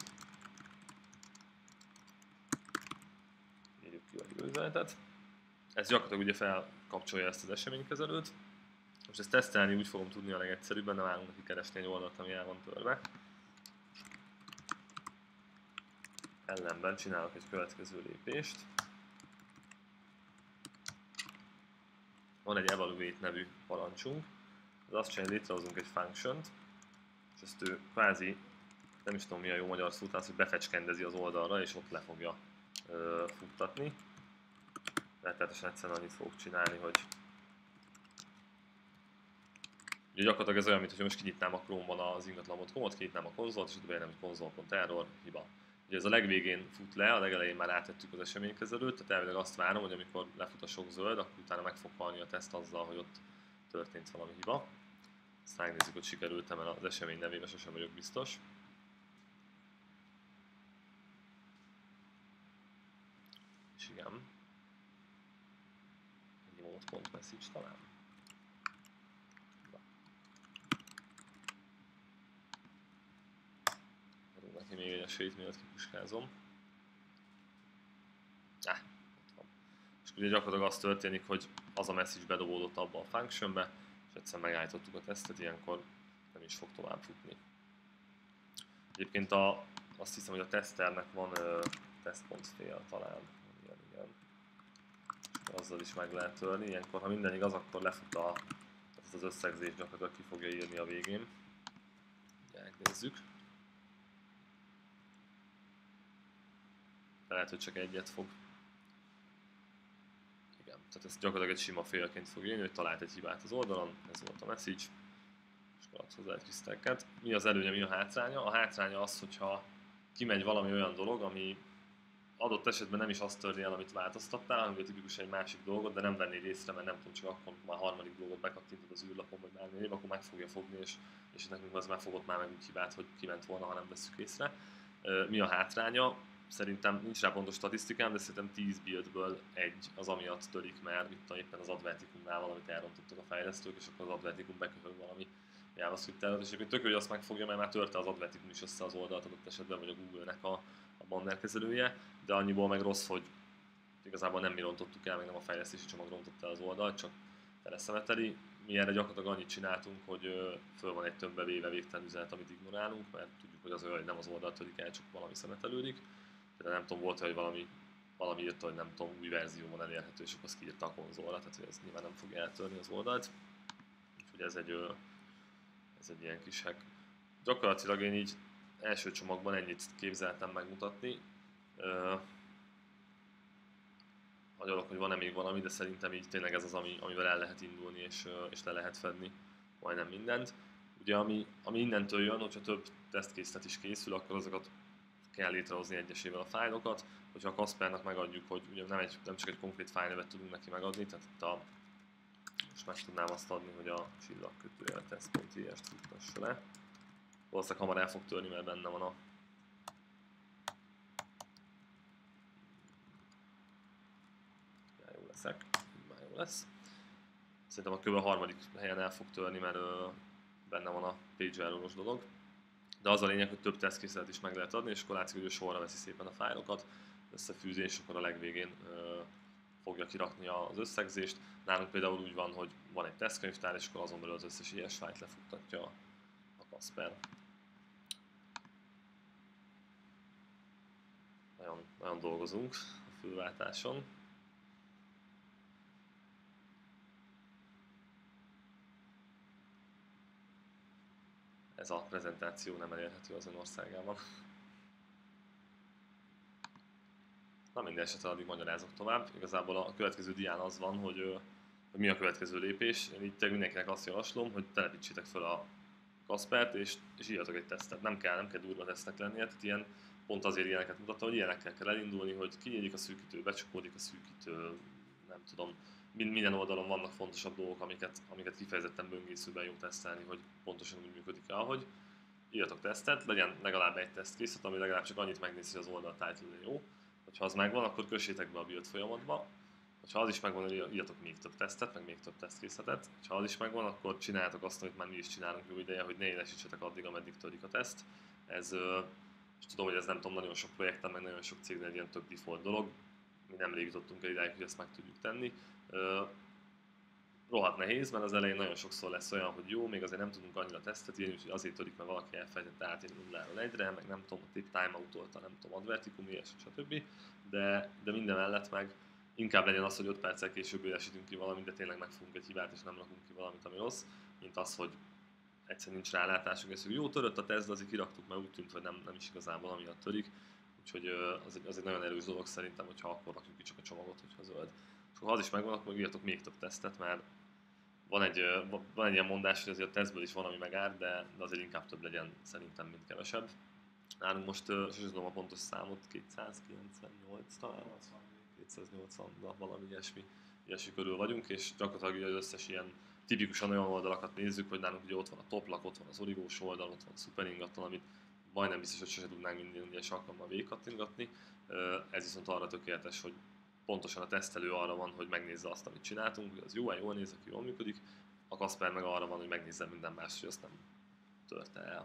Írjuk ki a hívőüzenetet. Ez gyakorlatilag ugye felkapcsolja ezt az eseménykezelőt. Most ezt tesztelni úgy fogom tudni a legegyszerűbben, nem állunk neki keresni egy oldalt, ami el van törve. Ellenben csinálok egy következő lépést. Van egy evaluate nevű parancsunk. Ez azt csinálja, hogy létrehozunk egy function-t, és ezt ő kvázi, nem is tudom mi a jó magyar szó, tehát hogy befecskendezi az oldalra, és ott le fogja futtatni. Rettenetesen egyszerűen annyit fogok csinálni, hogy ugye gyakorlatilag ez olyan, mintha most kinyitnám a Chrome-ban az ingatlan.com-ot, kinyitnám a konzolt, és ott beírnám, hogy konzol.error, hiba. Ugye ez a legvégén fut le, a legelején már átettük az eseménykezelőt, tehát elvileg azt várom, hogy amikor lefut a sok zöld, akkor utána meg fog halni a teszt azzal, hogy ott történt valami hiba. Aztán megnézzük, hogy sikerült-e, mert az esemény nevében sosem vagyok biztos. Igen. Remote.message talán. Adunk neki még egy esélyt, mielőtt kipuskázom. Ott van. És ugye gyakorlatilag az történik, hogy az a message bedobódott abba a functionbe, és egyszer megállítottuk a tesztet, ilyenkor nem is fog tovább futni. Egyébként azt hiszem, hogy a teszternek van test.fail talán. Igen. Azzal is meg lehet törni. Ilyenkor, ha minden igaz, akkor lefut az összegzés, gyakorlatilag ki fogja írni a végén. Megnézzük. De lehet, hogy csak egyet fog. Igen, tehát ez gyakorlatilag egy sima failként fog írni, hogy talált egy hibát az oldalon, ez volt a message. És akkor adsz hozzá egy kis stacket. Mi az előnye, mi a hátránya? A hátránya az, hogyha kimegy valami olyan dolog, ami adott esetben nem is azt törni el, amit változtattál, hanem tipikusan egy másik dolgot, de nem vennéd észre, mert nem tudom, csak akkor már harmadik dolgot bekattintod az űrlapon, vagy bármi, akkor meg fogja fogni, és nekünk az már fogott már meg úgy hibát, hogy kiment volna, ha nem veszük észre. Mi a hátránya? Szerintem nincs rá pontos statisztikám, de szerintem 10 buildből egy az amiatt törik, mert itt éppen az Adverticumnál valamit elrontottak a fejlesztők, és akkor az Adverticum beköhög valami JavaScript errort, és egyébként tök, hogy azt megfogja, mert már törte az Adverticum is össze az oldalt adott esetben, vagy a Google-nek a banner kezelője, de annyiból meg rossz, hogy igazából nem mi rontottuk el, meg nem a fejlesztési csomag rontott el az oldalt, csak teleszemeteli. Mi erre gyakorlatilag annyit csináltunk, hogy föl van egy tömbbe véve végtelen üzenet, amit ignorálunk, mert tudjuk, hogy az olyan, hogy nem az oldalt törik el, csak valami szemetelődik. Például nem tudom, volt, hogy valami írta, hogy nem tudom, új verzió van elérhető, és akkor azt kiírta a konzolra, tehát hogy ez nyilván nem fog eltörni az oldalt. Úgyhogy ez egy ilyen kis hack. Gyakorlatilag én így első csomagban ennyit képzeltem megmutatni. Agyalok, hogy van-e még valami, de szerintem így tényleg ez az, amivel el lehet indulni és le lehet fedni majdnem mindent. Ugye ami innentől jön, hogyha több tesztkészlet is készül, akkor azokat kell létrehozni egyesével a fájlokat. Hogyha a Caspernak megadjuk, hogy ugye nem csak egy konkrét fájlnevet tudunk neki megadni, tehát itt most meg tudnám azt adni, hogy a csillagkötőjel test.ts-t futtassa le. Valószínűleg hamar el fog törni, mert benne van a már jó lesz. Szerintem a kb. A harmadik helyen el fog törni, mert benne van a page error-os dolog. De az a lényeg, hogy több tesztkészletet is meg lehet adni, és akkor látszik, hogy ő sorra veszi szépen a fájlokat, összefűzi, és akkor a legvégén fogja kirakni az összegzést. Nálunk például úgy van, hogy van egy tesztkönyvtár, és akkor azon belül az összes ilyes fájlt lefuttatja a Casper. Nagyon dolgozunk a fülváltáson. Ez a prezentáció nem elérhető az ön országában. Na minden esetre addig magyarázok tovább. Igazából a következő dián az van, hogy mi a következő lépés. Én így mindenkinek azt javaslom, hogy telepítsétek fel a Caspert és írjatok egy tesztet. Nem kell durva tesztnek lennie, tehát ilyen, pont azért ilyeneket mutattam, hogy ilyenekkel kell elindulni, hogy kinyílik a szűkítő, becsukódik a szűkítő, nem tudom, minden oldalon vannak fontosabb dolgok, amiket kifejezetten böngészőben jó tesztelni, hogy pontosan úgy működik ahogy. Írjatok tesztet, legyen legalább egy tesztkészlet, ami legalább csak annyit megnézi, hogy az oldal title jó. Ha az megvan, akkor kössétek be a build folyamatba. Ha az is megvan, hogy írjatok még több tesztet, meg még több tesztkészletet. Ha az is megvan, akkor csináljátok azt, amit már mi is csinálunk jó ideje, hogy ne élesítsetek addig, ameddig törik a teszt. És tudom, hogy ez nem tudom, nagyon sok projekten, meg nagyon sok cégnél egy ilyen tök default dolog. Mi nemrég jutottunk el idáig, hogy ezt meg tudjuk tenni. Rohadt nehéz, mert az elején nagyon sokszor lesz olyan, hogy jó, még azért nem tudunk annyira tesztet írni, úgyhogy azért törik, mert valaki elfelejtett átírni 0-1-re, meg nem tudom, a tip timeout-olta, nem tudom, Adverticum, stb. De minden mellett meg inkább legyen az, hogy 5 perccel később élesítünk ki valamit, de tényleg megfogunk egy hibát és nem rakunk ki valamit, ami rossz, mint az, hogy egyszer nincs rálátásunk, és hogy jó, törött a teszt, de azért kiraktuk, mert úgy tűnt, hogy nem is igazából amiatt törik. Úgyhogy az egy nagyon erős dolog szerintem, hogyha akkor rakjuk ki csak a csomagot, hogyha zöld. És ha az is megvan, akkor írjatok még több tesztet, mert van egy ilyen mondás, hogy azért a tesztből is van, ami megár, de azért inkább több legyen szerintem, mint kevesebb. Nálunk most sosem tudom a pontos számot, 298 talán, 280, valami ilyesmi körül vagyunk, és gyakorlatilag az összes ilyen tipikusan olyan oldalakat nézzük, hogy nálunk ugye ott van a toplak, ott van az origós oldal, ott van a superingattal, amit majdnem biztos, hogy sosem tudnánk minden egyes alkalommal végigkattingatni. Ez viszont arra tökéletes, hogy pontosan a tesztelő arra van, hogy megnézze azt, amit csináltunk, hogy az jó, jól néz ki, jól működik, a Kasper meg arra van, hogy megnézze minden más, hogy azt nem törte el.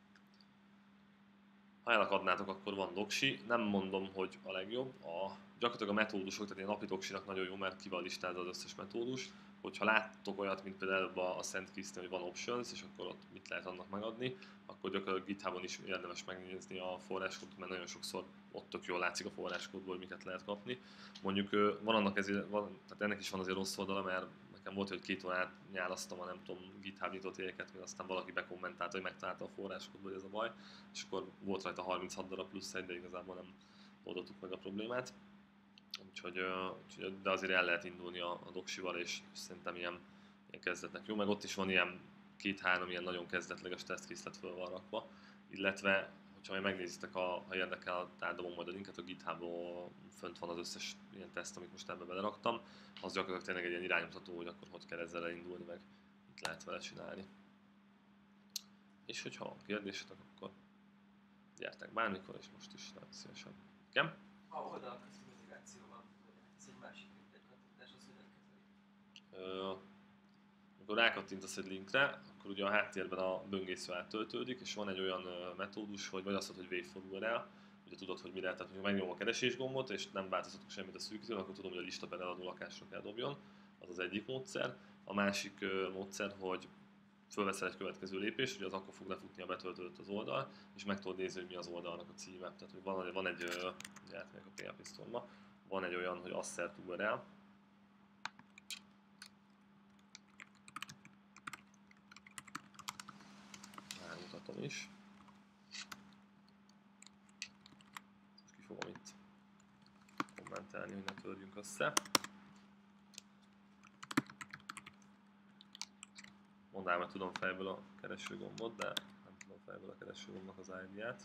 Ha elakadnátok, akkor van doksi. Nem mondom, hogy a legjobb. Gyakorlatilag a metódusok, tehát ilyen napi doksinak nagyon jó, mert ki van listázva az összes metódus. Hogyha láttok olyat, mint például előbb a Szent Krisztián, hogy van options, és akkor ott mit lehet annak megadni, akkor gyakorlatilag GitHubon is érdemes megnézni a forráskódot, mert nagyon sokszor ott tök jól látszik a forráskódból, hogy miket lehet kapni. Mondjuk tehát ennek is van azért rossz oldala, mert nekem volt, hogy 2 órát nyálasztam a nem tudom, GitHub nyitott jegyeket, mert aztán valaki bekommentálta, hogy megtalálta a forráskódból, hogy ez a baj, és akkor volt rajta 36 darab plusz egy, de igazából nem oldottuk meg a problémát. Úgyhogy, de azért el lehet indulni a doksival, és szerintem ilyen kezdetnek jó, meg ott is van ilyen 2-3 ilyen nagyon kezdetleges tesztkészlet föl van rakva, illetve hogyha majd megnézitek, ha érdekel, átdobom majd a linket, a GitHub-on fönt van az összes ilyen teszt, amit most ebbe beleraktam, az gyakorlatilag tényleg egy ilyen iránymutató, hogy akkor hogy kell ezzel elindulni, meg mit lehet vele csinálni. És hogyha van kérdésetek, akkor gyertek bármikor, és most is nagyon szívesen. Igen?
Ha oldalközi navigáció van, ez egy másik kattintás, az hogyan kezeli?
Amikor rákattintasz egy linkre, akkor ugye a háttérben a böngésző áttöltődik, és van egy olyan metódus, hogy vagy azt mondod, hogy wait for URL, ugye tudod, hogy mire, tehát mondjuk megnyomom a keresés gombot, és nem változtatok semmit a szűkítőn, akkor tudom, hogy a lista eladó lakásra kell dobjon, az az egyik módszer. A másik módszer, hogy fölveszel egy következő lépést, hogy az akkor fog lefutni a betöltődött az oldal, és meg tudod nézni, hogy mi az oldalnak a címe. Tehát, hogy van egy, átmegyek a PHP Store-ba, van egy olyan, hogy assert URL, mutatom is. Most ki fogom itt kommentelni, hogy ne törjünk össze. Mondanám, hogy tudom fejből a keresőgombot, de nem tudom fejből a keresőgombnak az ID-ját.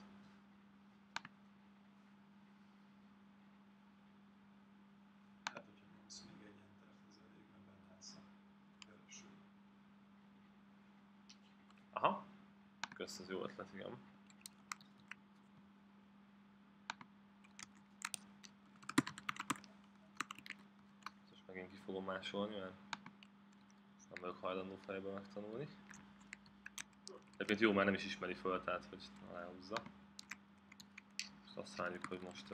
Hát, hogyha nyomsz még egy entert, az elég, mert benne állsz a kereső.
Aha, kösz, az jó ötlet, igen. Most megint ki fogom másolni, mert ezt nem vagyok hajlandó fejből megtanulni. Egyébként jó, már nem is ismeri föl, tehát hogy aláhúzza. Most azt várjuk, hogy most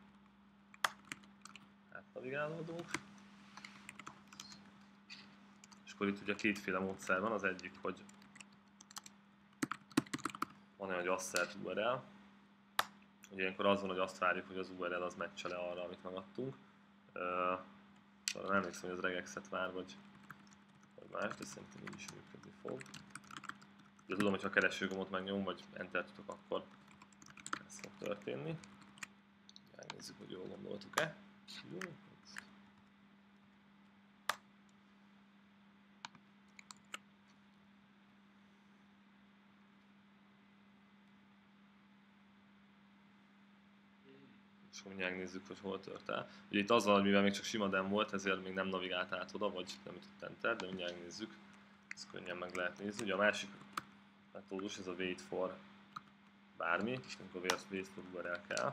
átnavigálódunk. És akkor itt ugye kétféle módszer van, az egyik, hogy van olyan, hogy assert URL. Ugye ilyenkor az van, hogy azt várjuk, hogy az URL az match-e arra, amit megadtunk. Nem emlékszem, hogy az regexet vár, vagy más, de szerintem így is működni fog. De tudom, hogy ha a keresőgombot megnyomom, vagy enter tudok, akkor ez fog történni. Megnézzük, hogy jól gondoltuk-e. Jó. És akkor mindjárt nézzük, hogy hol tört el. Ugye itt azzal, hogy mivel még csak sima dem volt, ezért még nem navigált át oda, vagy nem ütött enter, de mindjárt nézzük. Ezt könnyen meg lehet nézni. Ugye a másik metódus, ez a wait for bármi, és amikor wait for URL kell.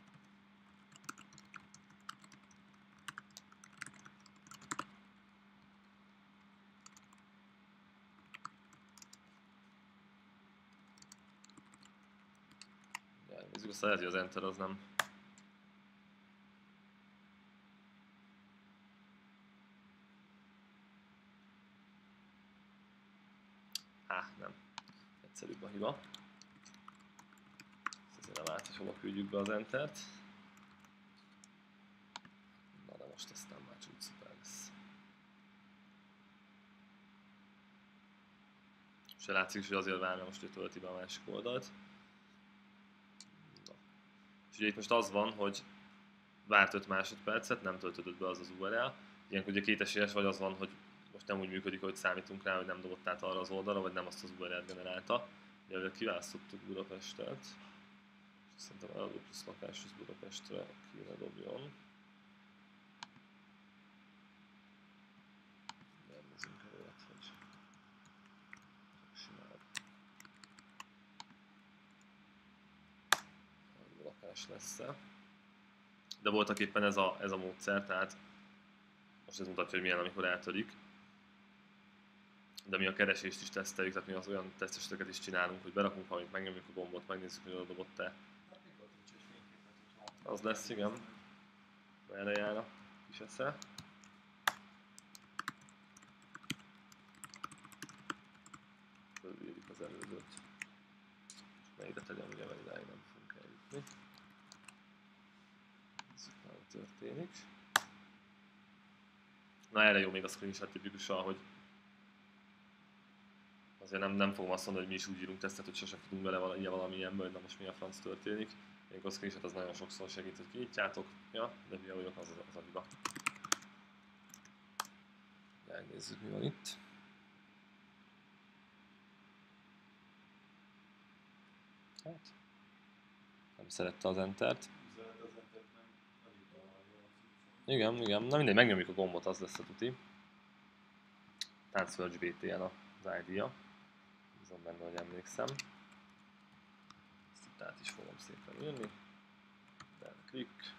Nézzük, azt lehet, hogy az enter az nem. Nem. Egyszerűbb a hiba. Ezt azért nem árt, és hova küldjük be az entert. Na de most aztán már csúcs szuper lesz. És látszik is, hogy azért várja most, hogy tölti be a másik oldalt. Na. És ugye itt most az van, hogy várt 5 másodpercet, nem töltődött be az az URL. Ilyenkor ugye kétesélyes, vagy az van, hogy most nem úgy működik, hogy számítunk rá, hogy nem dobott át arra az oldalra, vagy nem azt az URL-t generálta. Ugye kiválasztottuk Budapestet. Szerintem eladó plusz lakás az Budapestre kéne dobjon. Nézzünk előtt, hogy simán eladó lakás lesz-e. de voltak éppen ez a módszer, tehát most ez mutatja, hogy milyen, amikor eltörik. De mi a keresést is teszteljük, tehát mi az olyan teszteseket is csinálunk, hogy berakunk valamit, megnyomjuk a gombot, megnézzük, hogy oda dobott-e.
Hát mikor tudsz egy fényképet, hogyha...
Az lesz, igen. Erre jár a kis esze. Fölírjuk az elődöt. Ne ide tegyem, ugye, mert idáig nem fogunk eljutni. Nézzük már, mi történik. Na erre jó még a screenshot tipikusan, hogy azért nem fogom azt mondani, hogy mi is úgy írunk tesztet, hogy sose futunk bele valamilyenből, hogy na most mi a franc történik. Ilyenkor a screenshot az nagyon sokszor segít, hogy kinyitjátok, ja, de hülye vagyok, az a hiba. Megnézzük, mi van itt. Hát, nem szerette az Entert. Igen, na mindegy, megnyomjuk a gombot, az lesz a tuti. TánzVerge BTN az ID-ja. Bízom benne, hogy emlékszem. Ezt itt át is fogom szépen írni. Then click.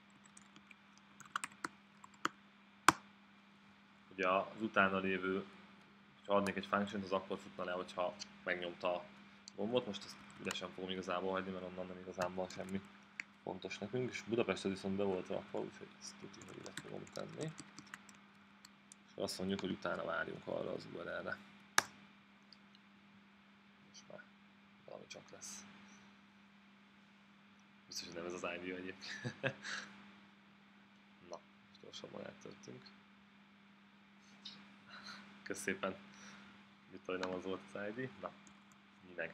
Ugye az utána lévő, ha adnék egy function, az akkor futna le, hogyha megnyomta a gombot. Most ezt üresen fogom igazából hagyni, mert onnan nem igazán van semmi fontos nekünk. És Budapestet viszont be volt rakva, úgyhogy ezt tudjuk, hogy ide fogom tenni. És azt mondjuk, hogy utána várjunk arra az URL-re. Most már valami csak lesz. Biztos, hogy nem ez az ID egyébként. Na, most gyorsabban eltöltünk. Kösz szépen. Mit, hogy nem az volt az ID? Na, minek?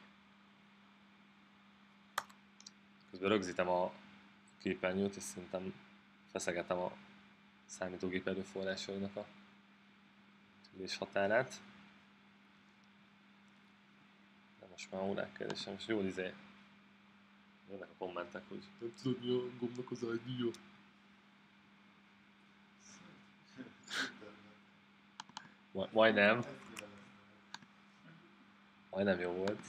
Közben rögzítem a képernyőt, és szerintem feszegetem a számítógép erőforrásainak a tűrés határát. De most már órák kérdésem, és jól jönnek a kommentek, hogy nem tudod, mi a gombnak az ID-ja. Majdnem. Majdnem jó volt.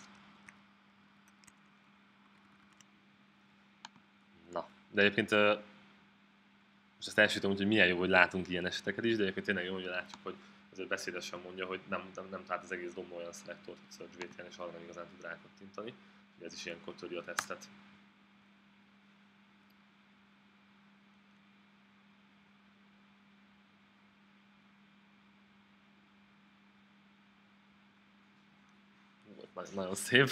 Na, de egyébként most ezt elsütöm, hogy milyen jó, hogy látunk ilyen eseteket is, de egyébként tényleg jó, hogy látjuk, hogy azért beszédesen mondja, hogy nem talált az egész dombon olyan szelektort, hogy Search VTN, és arra nem igazán tud rákattintani. Ugye ez is ilyenkor töri a tesztet. Volt nagyon szép.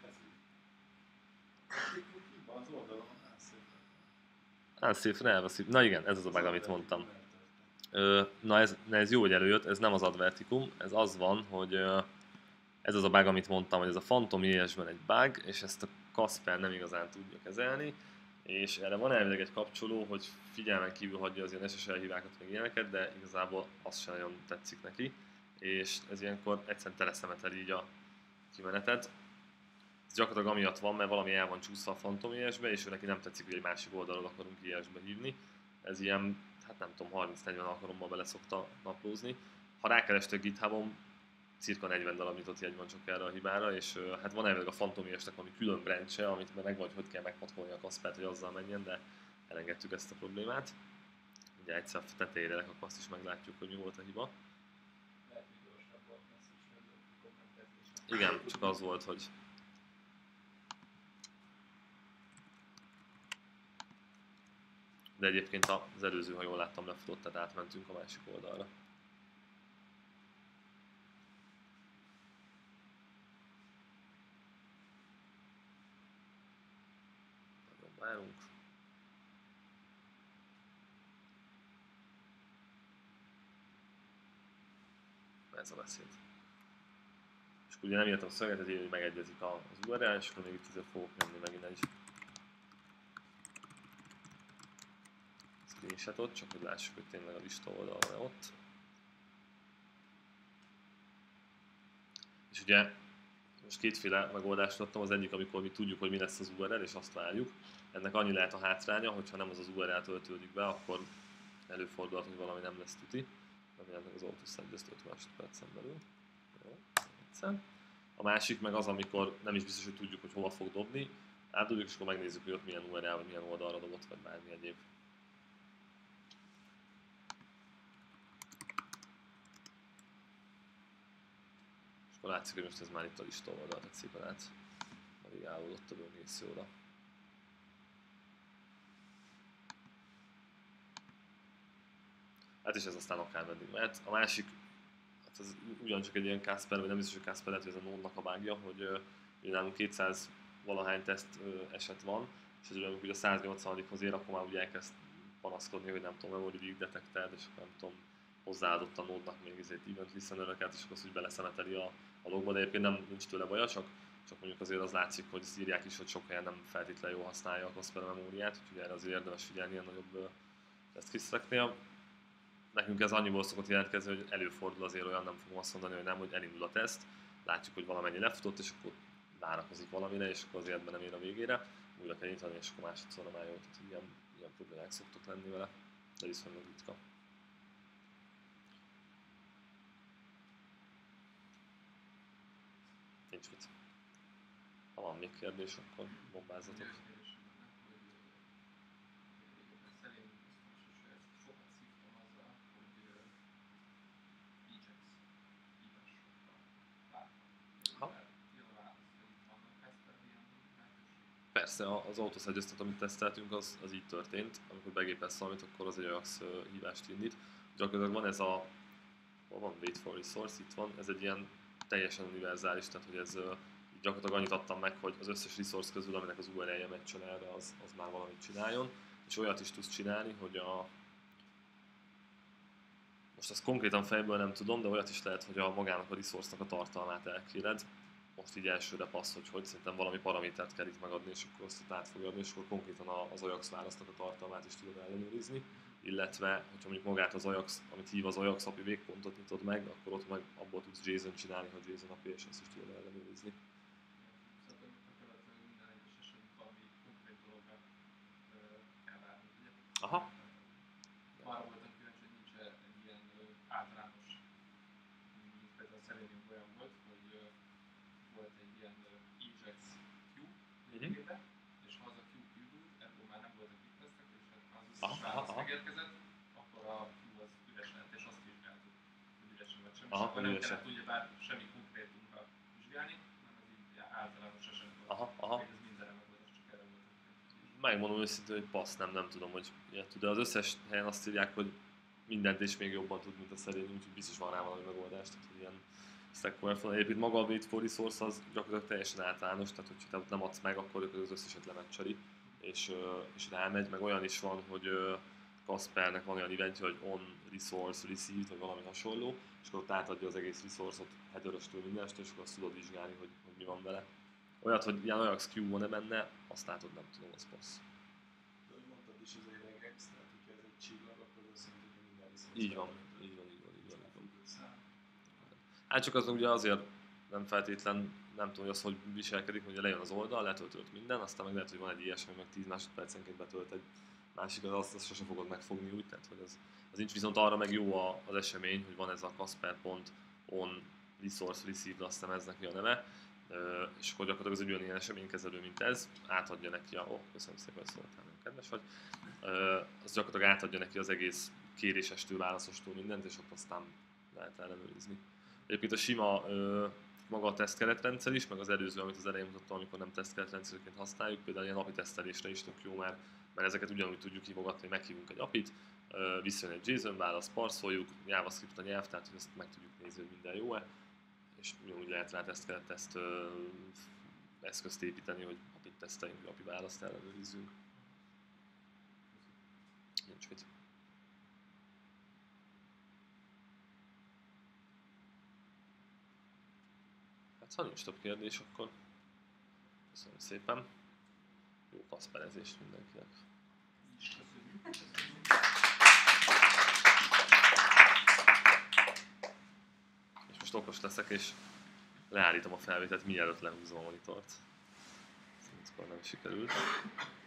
Szépen elveszik. Na igen, ez az a bug, amit mondtam. Na ez jó, hogy előjött, ez nem az advertikum, ez az van, hogy ez az a bug, amit mondtam, hogy ez a Phantom IS-ben egy bug, és ezt a Kasper nem igazán tudja kezelni, és erre van elvileg egy kapcsoló, hogy figyelmen kívül hagyja az ilyen SSL hívákat, meg ilyeneket, de igazából az sem nagyon tetszik neki, és ez ilyenkor egyszerűen teleszemeteli így a kimenetet. Ez gyakorlatilag amiatt van, mert valami el van csúszva a Phantom IS-be, és ő neki nem tetszik, hogy egy másik oldalról akarunk IS-be hívni. Ez ilyen, hát nem tudom, 30-40 alkalommal bele szokta naplózni. Ha rákerestek GitHubon, cirka 40 darab nyitott jegy van csak erre a hibára, és hát van elvileg a Phantom IS-nek valami külön branche, amit megvan, hogy kell megpatkolni a Kaspert, hogy azzal menjen, de elengedtük ezt a problémát. Ugye egyszer tetejére akkor azt is meglátjuk, hogy mi volt a hiba. Igen, csak az volt, hogy de egyébként az előző, ha jól láttam, lefutott, tehát átmentünk a másik oldalra. Nagyon várunk. Ez a beszéd. És ugye nem írtam szöveget, hogy megegyezik az URL, és akkor még itt azért fogok nyomni megint egy screenshotot, csak hogy lássuk, hogy tényleg a lista oldal van ott. És ugye most kétféle megoldást adtam, az egyik, amikor mi tudjuk, hogy mi lesz az URL, és azt várjuk. Ennek annyi lehet a hátránya, hogyha nem az URL töltődik be, akkor előfordulhat, hogy valami nem lesz tuti. Remélem az auto-suggest 5 másodpercen belül. Jó, egyszer. A másik meg az, amikor nem is biztos, hogy tudjuk, hogy hova fog dobni. Átdobjuk, és akkor megnézzük, hogy ott milyen URL, vagy milyen oldalra dobott, vagy bármi egyéb akkor látszik, hogy most ez már itt a lista oldal, tehát szépen át navigálódott a böngészőre. Hát és ez aztán akármeddig mehet. A másik, hát ez ugyancsak egy ilyen Casper, vagy nem biztos, hogy Casper, lehet, hogy ez a Node-nak a bugja, hogy nálunk 200 valahány teszt eset van, és ez ugye a 180-hoz ér, akkor már ugye elkezd panaszkodni, hogy nem tudom, memory leak detektált, és akkor nem tudom, hozzáadott a Node-nak még ezért event listenereket, és akkor azt úgy beleszemeteli a logba, de egyébként nem nincs tőle baja, csak mondjuk azért az látszik, hogy ezt írják is, hogy sok helyen nem feltétlenül jól használja a Casper memóriát, úgyhogy erre azért érdemes figyelni ilyen nagyobb tesztkészleteknél. Nekünk ez annyiból szokott jelentkezni, hogy előfordul azért olyan, nem fogom azt mondani, hogy nem, hogy elindul a teszt, látjuk, hogy valamennyi lefutott, és akkor várakozik valamire, és akkor azért nem ér a végére, újra kell nyitani, és akkor másodszorra már jó, tehát ilyen problémák szoktak lenni vele, de viszonylag ritka. Nincs mit. Ha van még kérdés, akkor bombázzatok. Persze, az autosuggest-et, amit teszteltünk, az így történt. Amikor begépelsz valamit, akkor az egy Ajax hívást indít. Gyakorlatilag van ez a... Hol van? Wait for resource, itt van. Ez egy ilyen teljesen univerzális, tehát hogy ez gyakorlatilag annyit adtam meg, hogy az összes resource közül, aminek az URL-je meccsen erre, az már valamit csináljon. És olyat is tudsz csinálni, hogy most azt konkrétan fejből nem tudom, de olyat is lehet, hogy magának a resource-nak a tartalmát elkéred. Most így elsőre passz, hogy szerintem valami paramétert kell itt megadni, és akkor azt át fogja adni, és akkor konkrétan az Ajax választnak a tartalmát is tudod ellenőrizni. Illetve, hogyha mondjuk magát az Ajax, amit hív az Ajax API végpontot nyitod meg, akkor ott meg abból tudsz JSON csinálni, hogy JSON API, és ezt is tudod ellenőrizni. Aha.
Arra voltam kíváncsi, hogy nincs egy ilyen általános, mint például a Selenium olyan volt, hogy volt egy ilyen Ajax queue lényegében, és ha az a queue kiürült, ebből már nem voltak requestek, és az összes válasz megérkezett, akkor a queue az üres lett, és azt vizsgáltuk, hogy üresen vagy sem. És akkor nem kellett ugyebár semmi konkrétumra vizsgálni, hanem ez így általános eset volt. Ez mindenre megoldás, csak erre voltam.
Megmondom őszintén, hogy passz, nem tudom, hogy ilyet tud, de az összes helyen azt írják, hogy mindent és még jobban tud, mint a Selenium, úgyhogy biztos van rá valami megoldás, tehát hogy ilyen Stack Overflow. Egyébként maga a Wait for Resource az gyakorlatilag teljesen általános, tehát hogyha te ott nem adsz meg, akkor ők az összeset lemecseli, és rámegy, meg olyan is van, hogy Caspernek van olyan eventje, hogy on resource received, vagy valami hasonló, és akkor ott átadja az egész resource-ot headeröstől mindenestől, és akkor azt tudod vizsgálni, hogy mi van vele. Olyat, hogy ilyen Ajax Q van-e benne, azt látod, nem tudom, az passz.
De hogy mondtad is, az egy regex, tehát hogyha ez egy csillag, akkor azt jelenti, hogy minden viszont.
Így van. Hát csak az ugye azért nem feltétlen, nem tudom, hogy az, hogy viselkedik, hogy lejön az oldal, letöltött minden, aztán meg lehet, hogy van egy ilyesmi, meg 10 másodpercenként betölt egy másik, azt sose fogod megfogni úgy, tehát hogy az nincs, viszont arra meg jó az esemény, hogy van ez a Casper.on resource received, azt hiszem ez neki a neve, és akkor gyakorlatilag ez egy olyan eseménykezelő, mint ez, átadja neki köszönöm szépen, hogy szóltál, nagyon kedves vagy, az gyakorlatilag átadja neki az egész kérésestől, válaszostól mindent, és ott aztán lehet ellenőrizni. Egyébként a sima maga a tesztkeretrendszer is, meg az előző, amit az elején mutattam, amikor nem tesztkeretrendszerként használjuk, például ilyen API tesztelésre is tök jó már, mert ezeket ugyanúgy tudjuk hívogatni, hogy meghívunk egy API-t, visszajön egy JSON választ, parszoljuk, JavaScript a nyelv, tehát hogy ezt meg tudjuk nézni, hogy minden jó-e, és ugyanúgy lehet rá tesztkeretteszt eszközt építeni, hogy API-t teszteljünk, API választ ellenőrizzünk. Nincs mit. Ha nincs több kérdés, akkor köszönöm szépen. Jó kaszperezést mindenkinek. És most okos leszek, és leállítom a felvételt, mielőtt lehúzom a monitort. Ez nem sikerült.